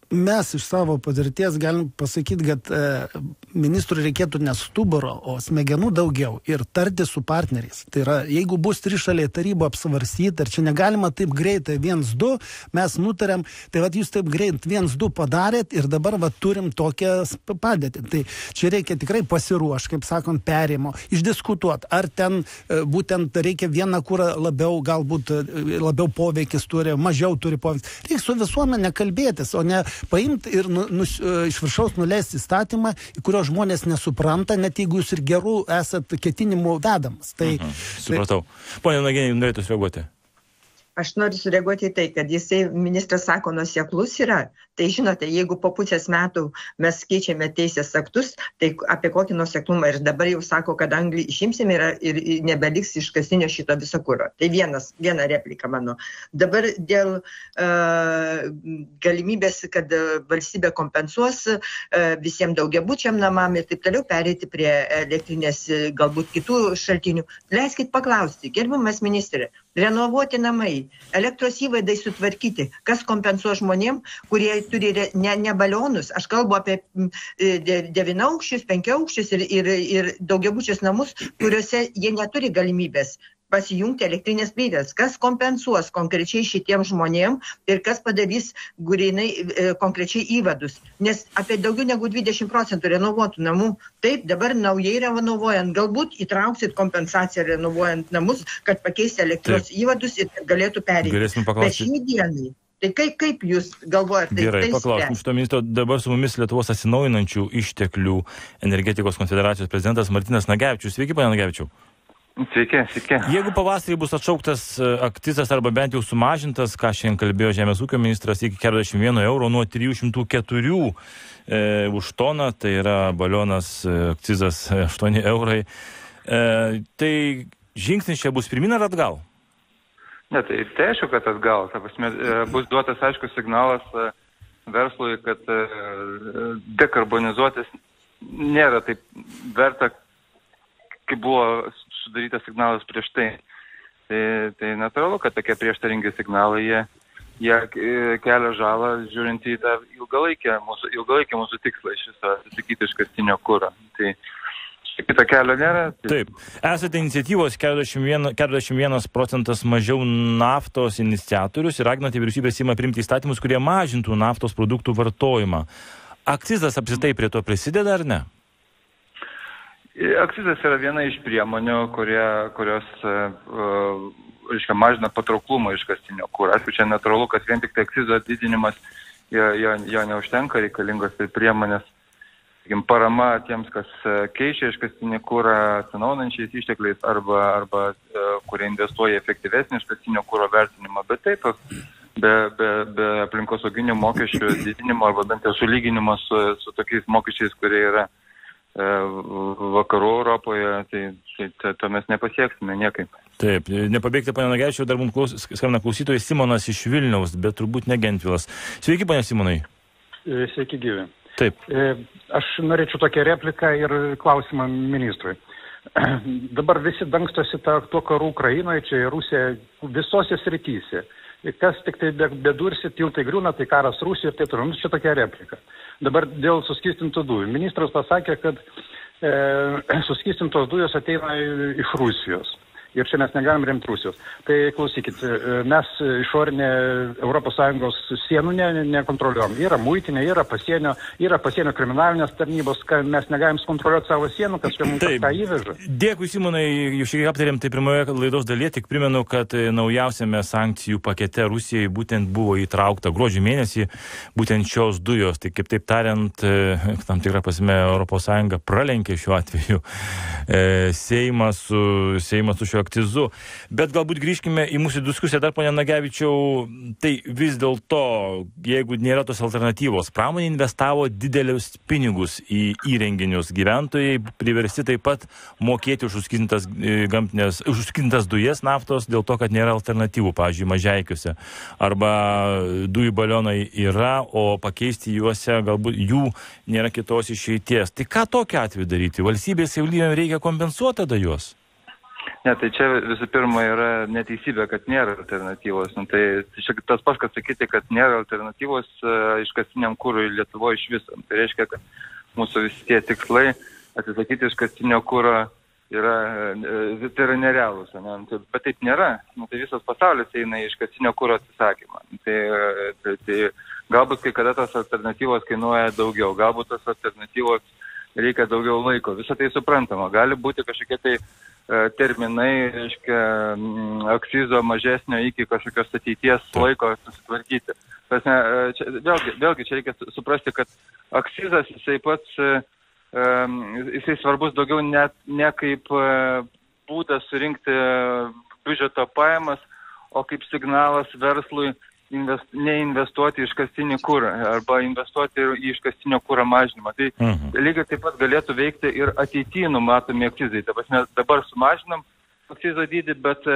mes iš savo patirties galim pasakyti, kad ministrui reikėtų ne stuburo, o smegenų daugiau ir tarti su partneriais. Tai yra, jeigu bus trišaliai taryba apsvarstyti, ar čia negalima taip greitai 1-2, mes nutarėm, tai vat jūs taip greit 1-2 padarėt ir dabar vat turim tokią padėtį. Tai čia reikia tikrai pasiruošti, kaip sakant, perėjimo, išdiskutuoti, ar ten būtent reikia vieną kurą labiau, galbūt labiau poveikis turi, mažiau turi poveikis. Reikia su visuomenė kalbėtis, o ne paimti ir iš viršaus nuleisti įstatymą, į kurio žmonės nesupranta, net jeigu jūs ir gerų esat ketinimų vedamas. Tai, supratau. Pone Nagienė, norėtų sureaguoti? Aš noriu sureaguoti į tai, kad jisai, ministras sako, nuoseklus yra. Tai žinote, jeigu po pusės metų mes keičiame teisės aktus, tai apie kokį nuoseklumą ir dabar jau sako, kad anglį išimsime ir nebeliks iškastinio šito viso kuro. Tai viena replika mano. Dabar dėl galimybės, kad valstybė kompensuos visiems daugiabučiam namam ir taip toliau pereiti prie elektrinės galbūt kitų šaltinių. Leiskit paklausti, gerbiamas ministrė, renovuoti namai, elektros įvaidai sutvarkyti, kas kompensuos žmonėm, kurie turi ne balionus. Aš kalbu apie 9-aukščius, 5-aukščius ir daugiabučius namus, kuriuose jie neturi galimybės pasijungti elektrinės plytas. Kas kompensuos konkrečiai šitiems žmonėm ir kas padarys grinai konkrečiai įvadus. Nes apie daugiau negu 20% renovuotų namų, taip, dabar naujai renovuojant, galbūt įtrauksit kompensaciją renovuojant namus, kad pakeisti elektros įvadus ir galėtų pereiti. Bet šį dienai. Tai kaip jūs galvojate? Gerai, paklausim šito ministro. Dabar su mumis Lietuvos atsinaujinančių išteklių energetikos konfederacijos prezidentas Martynas Nagevičius. Sveiki, pane Nagevičiau. Sveiki. Jeigu pavasarį bus atšauktas akcizas arba bent jau sumažintas, ką šiandien kalbėjo Žemės ūkio ministras, iki 41 eurų nuo 304 už toną, tai yra balionas akcizas 8 eurai. Tai žingsnis čia bus pirmin ar atgal? Ne, tai aišku, kad atgal. Bus duotas aiškus signalas verslui, kad dekarbonizuotis nėra taip verta, kaip buvo sudarytas signalas prieš tai. Tai natūralu, kad tokie prieštaringi signalai jie kelia žalą, žiūrint į tą ilgalaikę mūsų tikslą iš viso atsisakyti iškastinio kuro. Tai kito kelio nėra. Taip. Esate iniciatyvos 41% mažiau naftos iniciatorius ir raginate vyriausybę Seimą priimti įstatymus, kurie mažintų naftos produktų vartojimą. Akcizas apskritai prie to prisideda ar ne? Akcizas yra viena iš priemonių, kurios mažina patrauklumą iškastinio kuro. Aišku, čia natūralu, kad vien tik tai akcizo didinimas jo neužtenka, reikalingos tai priemonės. Parama tiems, kas keičia iškastinį kurą atsinaujinančiais ištekliais arba kurie investuoja efektyvesnį iškastinio kuro vertinimą, bet taip, be aplinkosauginių mokesčių didinimo arba bent jau sulyginimo su tokiais mokesčiais, kurie yra vakarų Europoje, tai to mes nepasieksime niekaip. Taip, nepabėgti, pane Nagevičiau, dar mums skambina klausytojas Simonas iš Vilniaus, bet turbūt ne Gentvilas. Sveiki, pane Simonai. Sveiki, gyvi. Taip. Aš norėčiau tokią repliką ir klausimą ministrui. Dabar visi dangstosi tuo karu Ukrainoje, čia Rusija visose srityse. Kas tik tai bedursi, tiltai griūna, tai karas Rusija ir taip toliau. Čia tokia replika. Dabar dėl suskystintų dujų. Ministras pasakė, kad suskystintos dujos ateina iš Rusijos. Ir čia mes negalim remti Rusijos. Tai klausykit, mes išorinė ES sienų nekontroliuojam. Yra muitinė, yra pasienio kriminalinės tarnybos, kad mes negalim kontroliuoti savo sienų, kad čia mums kažką įveža. Dėkui, Simonai, jau šiek tiek aptarėm tai pirmoje laidos dalyje, tik primenu, kad naujausiame sankcijų pakete Rusijai būtent buvo įtraukta gruodžio mėnesį būtent šios dujos. Tai kaip taip tariant, tam tikrą prasme ES pralenkė šiuo atveju Seimą su šiuo akcizu. Bet galbūt grįžkime į mūsų diskusiją dar, ponia Nagevičiau, tai vis dėlto, jeigu nėra tos alternatyvos, pramonė investavo didelius pinigus į įrenginius, gyventojai priversti taip pat mokėti už suskystintas dujas naftos dėl to, kad nėra alternatyvų, pavyzdžiui, Mažeikiuose. Arba dujų balionai yra, o pakeisti juose galbūt jų nėra kitos išeities. Tai ką tokiu atveju daryti? Valstybės savivaldybėm reikia kompensuoti tada juos? Ne, tai čia visų pirma yra neteisybė, kad nėra alternatyvos. Nu, tai čia tas pats, kad sakyti, kad nėra alternatyvos iškastiniam kūrui Lietuvoje iš viso. Tai reiškia, kad mūsų visi tie tikslai atsisakyti iškastinio kūro tai yra nerealūs. Ne? Bet taip nėra. Nu, tai visas pasaulis eina iškastinio kūro atsisakymą. Tai galbūt kai kada tos alternatyvos kainuoja daugiau, galbūt tos alternatyvos reikia daugiau laiko. Visą tai suprantama. Gali būti kažkokie tai terminai, reiškia, akcizo mažesnio iki kažkokios ateities laiko susitvarkyti. Vėlgi čia reikia suprasti, kad akcizas jisai pats jisai svarbus daugiau ne kaip būdas surinkti biudžeto pajamas, o kaip signalas verslui neinvestuoti į iškastinį kurą arba investuoti į iškastinio kuro mažinimą. Tai lygiai taip pat galėtų veikti ir ateityje numatomi akcizai. Mes dabar sumažinam akcizo dydį, bet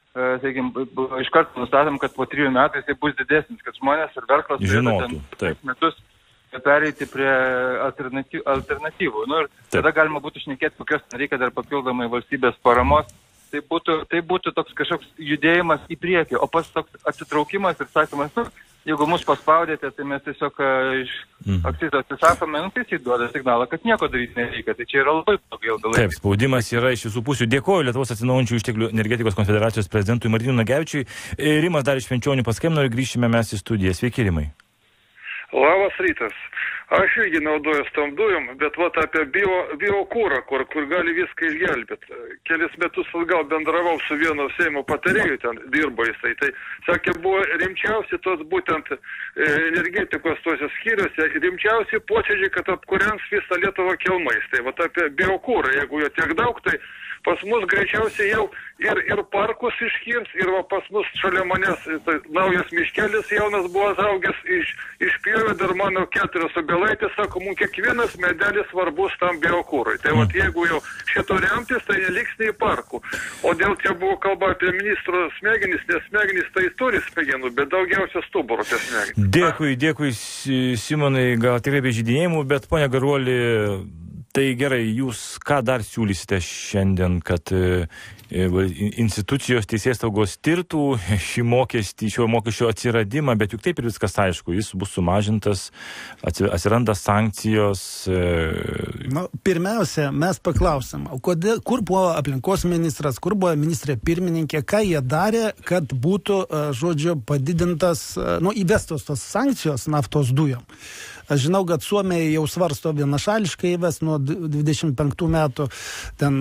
iš karto nustatom, kad po 3 metų jisai bus didesnis, kad žmonės ir verslas žinotų, taip, metus pereiti prie alternatyvų. Nu, ir tada galima būtų šnekėti, kokios reikia dar papildomai valstybės paramos. Tai būtų toks kažkoks judėjimas į priekį, o pas toks atsitraukimas ir sakymas, jeigu mus paspaudėte, tai mes tiesiog iš akcizo atsisakome, tai jis duoda signalą, kad nieko daryti nereikia. Tai čia yra labai blogai ilgalaikis. Taip, spaudimas yra iš visų pusių. Dėkoju Lietuvos atsinaujinančių išteklių energetikos konfederacijos prezidentui Martynui Nagevičiui. Rimas dar iš Švenčionių paskambino ir grįšime mes į studiją. Sveiki, Rimai. Labas rytas. Aš irgi naudojuosi tom dujom, bet apie biokūrą, kur gali viską išgelbėti. Kelis metus atgal bendravau su vienu Seimo patarėju, ten dirbo jisai. Tai sakė, buvo rimčiausi tos būtent energetikos tose skyriuose, rimčiausi posėdžiai, kad apkūrens visą Lietuvą kelmais. Tai apie biokūrą, jeigu jo tiek daug, tai pas mus greičiausiai jau ir parkus iškirs, ir pas mus šalia manęs naujas miškelis jaunas buvo augęs, išpjovė dar mano 4 obelaitės, sako, mums kiekvienas medelis svarbus tam biokūrui. Tai jeigu jau šito remtis, tai neliks nei parkų. O dėl čia buvo kalba apie ministro smegenis, nes smegenis tai turi smegenų, bet daugiausia stuburo tie smegenys. Dėkui, Simonai, gal tikrai be žydinėjimų, bet ponia Garuoli, tai gerai, jūs ką dar siūlysite šiandien, kad institucijos teisėsaugos tirtų šio mokesčio atsiradimą, bet juk taip ir viskas aišku, jis bus sumažintas, atsiranda sankcijos. Pirmiausia, mes paklausėm, kur buvo aplinkos ministras, kur buvo ministrė pirmininkė, ką jie darė, kad būtų, padidintas, įvestos tos sankcijos naftos dujom. Aš žinau, kad Suomija jau svarsto vienašališkai įves nuo 25 metų ten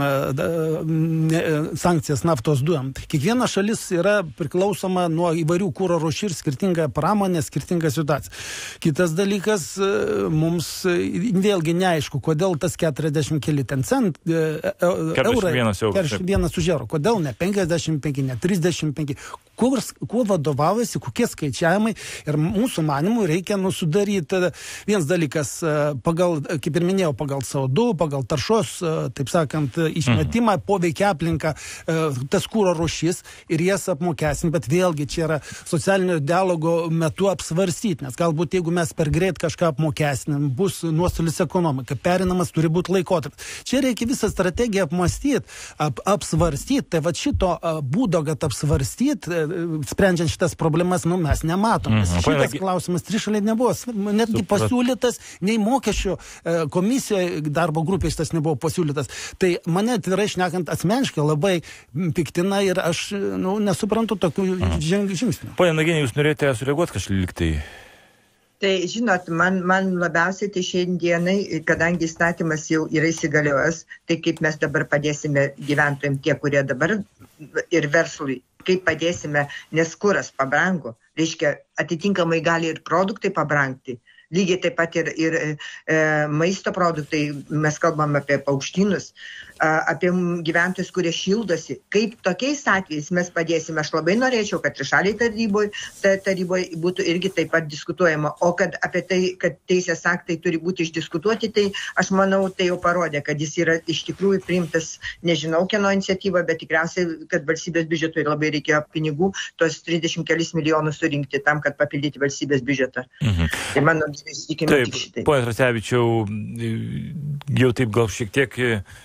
sankcijas naftos dujom. Kiekviena šalis yra priklausoma nuo įvairių kuro rūšių ir skirtinga pramonė, skirtinga situacija. Kitas dalykas, mums vėlgi neaišku, kodėl tas 40 keli ten eurai, 41 už eurą, kodėl ne 55, ne 35, kuo vadovaujasi, kokie skaičiavimai ir mūsų manimų reikia sudaryti. Vienas dalykas, kaip ir minėjau, pagal CO2, pagal taršos, taip sakant, išmetimą, poveikia aplinką, tas kūro rūšis ir jas apmokėsim, bet vėlgi čia yra socialinio dialogo metu apsvarstyti, nes galbūt jeigu mes per greit kažką apmokėsim, bus nuostolis ekonomika, perinamas turi būti laikotarpis. Čia reikia visą strategiją apmastyti, apsvarstyti, tai šito būdo, kad apsvarstyti, sprendžiant šitas problemas, mes nematom. Šitas klausimas trišaliai nebuvo, netgi pasiūlytas, nei mokesčių komisijoje darbo grupėje šitas nebuvo pasiūlytas. Tai mane atvirai šnekant asmeniškai labai piktina ir aš nesuprantu tokių žingsnių. Pone Nagienė, jūs norėjote sureaguoti kažkaip tai? Tai žinot, man labiausiai tai šiandienai, kadangi įstatymas jau yra įsigaliojęs, tai kaip mes dabar padėsime gyventojams tie, kurie dabar ir verslui, kaip padėsime, nes kuras pabrango, reiškia atitinkamai gali ir produktai pabrangti. Lygiai taip pat ir maisto produktai, mes kalbam apie paukštynus, apie gyventojus, kurie šildosi. Kaip tokiais atvejais mes padėsime, aš labai norėčiau, kad trišaliai taryboje būtų irgi taip pat diskutuojama, o kad apie tai, kad teisės aktai turi būti išdiskutuoti, tai aš manau, tai jau parodė, kad jis yra iš tikrųjų priimtas, nežinau kieno iniciatyva, bet tikriausiai, kad valstybės biudžetui labai reikėjo pinigų, tos 30 kelis milijonus surinkti tam, kad papildyti valstybės biudžetą. Tai mano Taip, ponas Rasevičiau, jau taip gal šiek tiek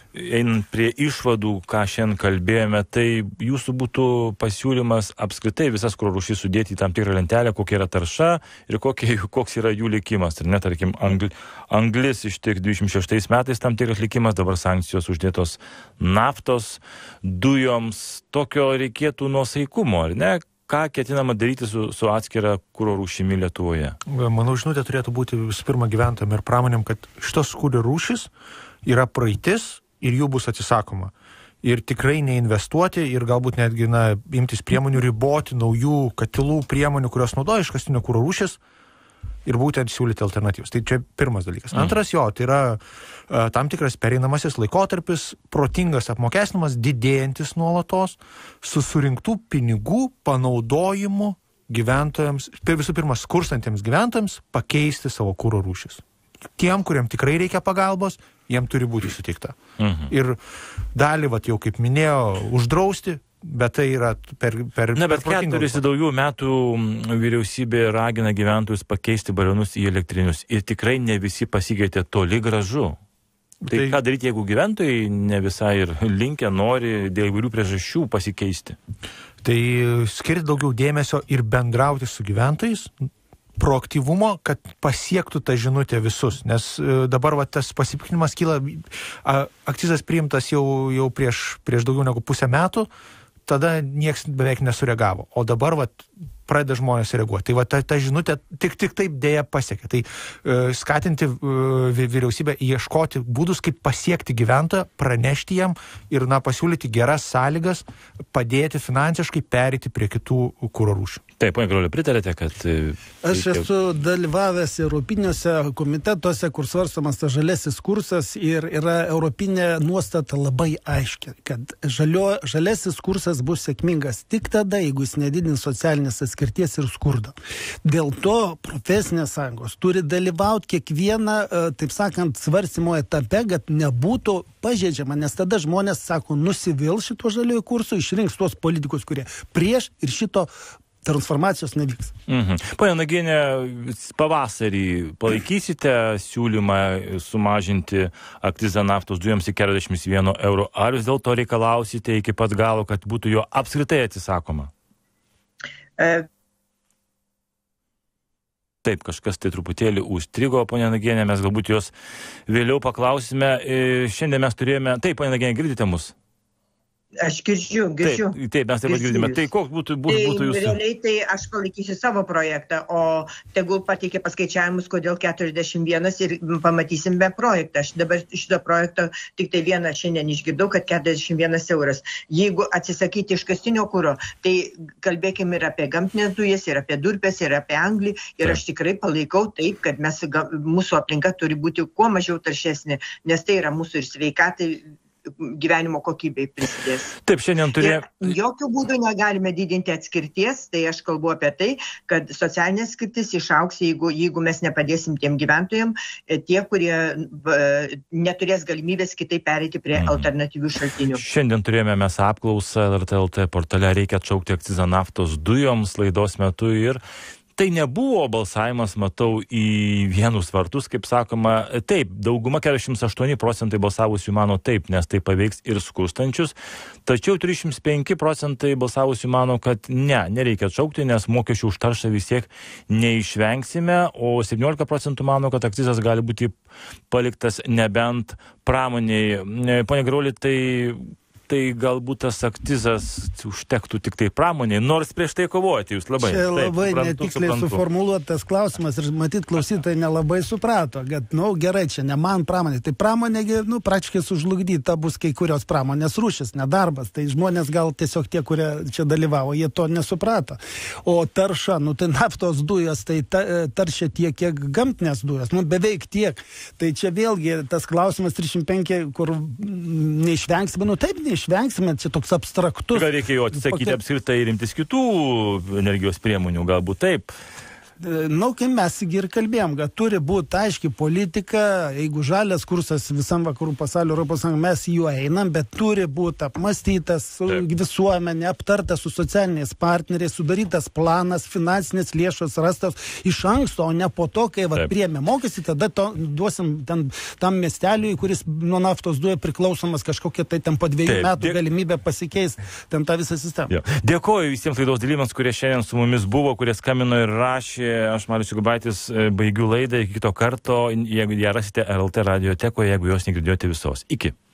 einant prie išvadų, ką šiandien kalbėjome, tai jūsų būtų pasiūlymas apskritai visas kuro rūšis sudėti į tam tikrą lentelę, kokia yra tarša ir koks yra jų likimas. Ir net, tarkim, anglis ištik 26 metais tam tikras likimas, dabar sankcijos uždėtos naftos, dujoms, tokio reikėtų nuosaikumo, ar ne? Ką ketinama daryti su atskira kuro rūšimi Lietuvoje? Manau, žinutė turėtų būti visų pirma gyventojam ir pramonėm, kad šitos kuro rūšis yra praeitis ir jų bus atsisakoma. Ir tikrai neinvestuoti ir galbūt netgi imtis priemonių riboti naujų katilų priemonių, kurios naudoja iškastinio kuro rūšis ir būtent siūlyti alternatyvas. Tai čia pirmas dalykas. Antras, tai yra tam tikras pereinamasis laikotarpis, protingas apmokestinimas, didėjantis nuolatos, su surinktų pinigų panaudojimu gyventojams, visų pirma, skurstantiems gyventojams, pakeisti savo kuro rūšis. Tiem, kuriem tikrai reikia pagalbos, jiem turi būti suteikta. Ir dalį, jau kaip minėjau, uždrausti, bet tai yra per bet 4 daugiau metų vyriausybė ragina gyventojus pakeisti balionus į elektrinius ir tikrai ne visi pasikeitė toli gražu. Tai ką daryti, jeigu gyventojai ne visai ir linkę nori dėl įvairių priežasčių pasikeisti? Tai skirti daugiau dėmesio ir bendrauti su gyventojais, proaktyvumo, kad pasiektų tą žinutę visus, nes dabar tas pasipiktinimas kyla, akcizas priimtas jau prieš daugiau negu pusę metų, tada nieks beveik nesureagavo, o dabar pradeda žmonės reaguoti. Tai ta žinutė tik taip dėja pasiekė. Tai skatinti vyriausybę ieškoti būdus, kaip pasiekti gyventoją, pranešti jam ir pasiūlyti geras sąlygas, padėti finansiškai perėti prie kitų kuro rūšių. Taip, ponia Karoli, pritarėte, kad... Aš esu dalyvavęs europiniuose komitetuose, kur svarstomas tas žalesis kursas ir yra europinė nuostata labai aiški, kad žalesis kursas bus sėkmingas tik tada, jeigu jis nedidins socialinės atskirties ir skurdo. Dėl to profesinės sąjungos turi dalyvauti kiekvieną, taip sakant, svarstymo etape, kad nebūtų pažeidžiama, nes tada žmonės, sako, nusivil šito žaliojo kurso, išrinks tuos politikus, kurie prieš ir šito transformacijos nevyks. Ponia Nagienė, pavasarį palaikysite siūlymą sumažinti akcizą naftos dujoms į 41 eurų, ar vis dėlto reikalausite iki pat galo, kad būtų jo apskritai atsisakoma? Taip, kažkas tai truputėlį užstrigo, ponia Nagienė, mes galbūt jos vėliau paklausime. Šiandien mes turėjome... Taip, ponia Nagienė, girdite mus? Aš girdžiu. Taip, mes taip pat girdime. Tai koks būtų jūsų? Realiai tai aš palaikysiu savo projektą, o tegul pateikia paskaičiavimus, kodėl 41 ir pamatysim be projektą. Aš dabar šito projekto tik tai vieną šiandien išgirdau, kad 41 euras. Jeigu atsisakyti iškastinio kuro, tai kalbėkime ir apie gamtinės dujas, ir apie durpes, ir apie anglį. Ir aš tikrai palaikau taip, kad mūsų aplinka turi būti kuo mažiau taršesnė, nes tai yra mūsų ir sveikatai, gyvenimo kokybei prisidės. Taip, šiandien turėjome... Jokių būdų negalime didinti atskirties, tai aš kalbu apie tai, kad socialinė atskirtis išaugs, jeigu mes nepadėsim tiem gyventojams, tie, kurie neturės galimybės kitaip pereiti prie alternatyvių šaltinių. Šiandien turėjome mes apklausą LRT portale, reikia atšaukti akcizą naftos dujoms laidos metu ir tai nebuvo balsavimas, matau, į vienus vartus, kaip sakoma, taip, dauguma 48% balsavusių mano taip, nes tai paveiks ir skurstančius, tačiau 35% balsavusių mano, kad nereikia atšaukti, nes mokesčių už taršą vis tiek neišvengsime, o 17% mano, kad akcizas gali būti paliktas nebent pramoniai. Pone Karoli, tai galbūt tas akcizas užtektų tik tai pramoniai, nors prieš tai kovojate jūs labai. Čia labai netiksliai suformuluotas klausimas ir matyt klausytojai nelabai suprato, kad, gerai, čia ne man pramonė. Tai pramonė, praktiškai sužlugdyta bus kai kurios pramonės rūšis, nedarbas. Tai žmonės gal tiesiog tie, kurie čia dalyvavo, jie to nesuprato. O tarša, tai naftos dujos, tai taršia tiek, kiek gamtinės dujos, beveik tiek. Tai čia vėlgi tas klausimas 35, kur neišvengsime, taip neišvengsime, čia toks abstraktus. Gal reikėjo atsisakyti apskritai ir imtis kitų energijos priemonių, galbūt taip. kai mes ir kalbėjom, kad turi būti aiški politika, jeigu žalias kursas visam vakarų pasaulio Europos Sąjungos, mes juo einam, bet turi būti apmastytas su visuomenė, aptartas su socialiniais partneriais, sudarytas planas, finansinės lėšos rastos iš anksto, o ne po to, kai priėmė mokestį, tada duosim tam miesteliui, kuris nuo naftos dujų priklausomas kažkokia tai ten po 2 metų galimybė pasikeis ten tą visą sistemą. Dėkoju visiems laidos dalyviams, kurie šiandien su mumis buvo, kurie skambino ir rašė. Aš Marius Jokubaitis, baigiu laidą, iki kito karto, jeigu ją rasite LT radiotekoje, jeigu jos negirdėjote visos. Iki.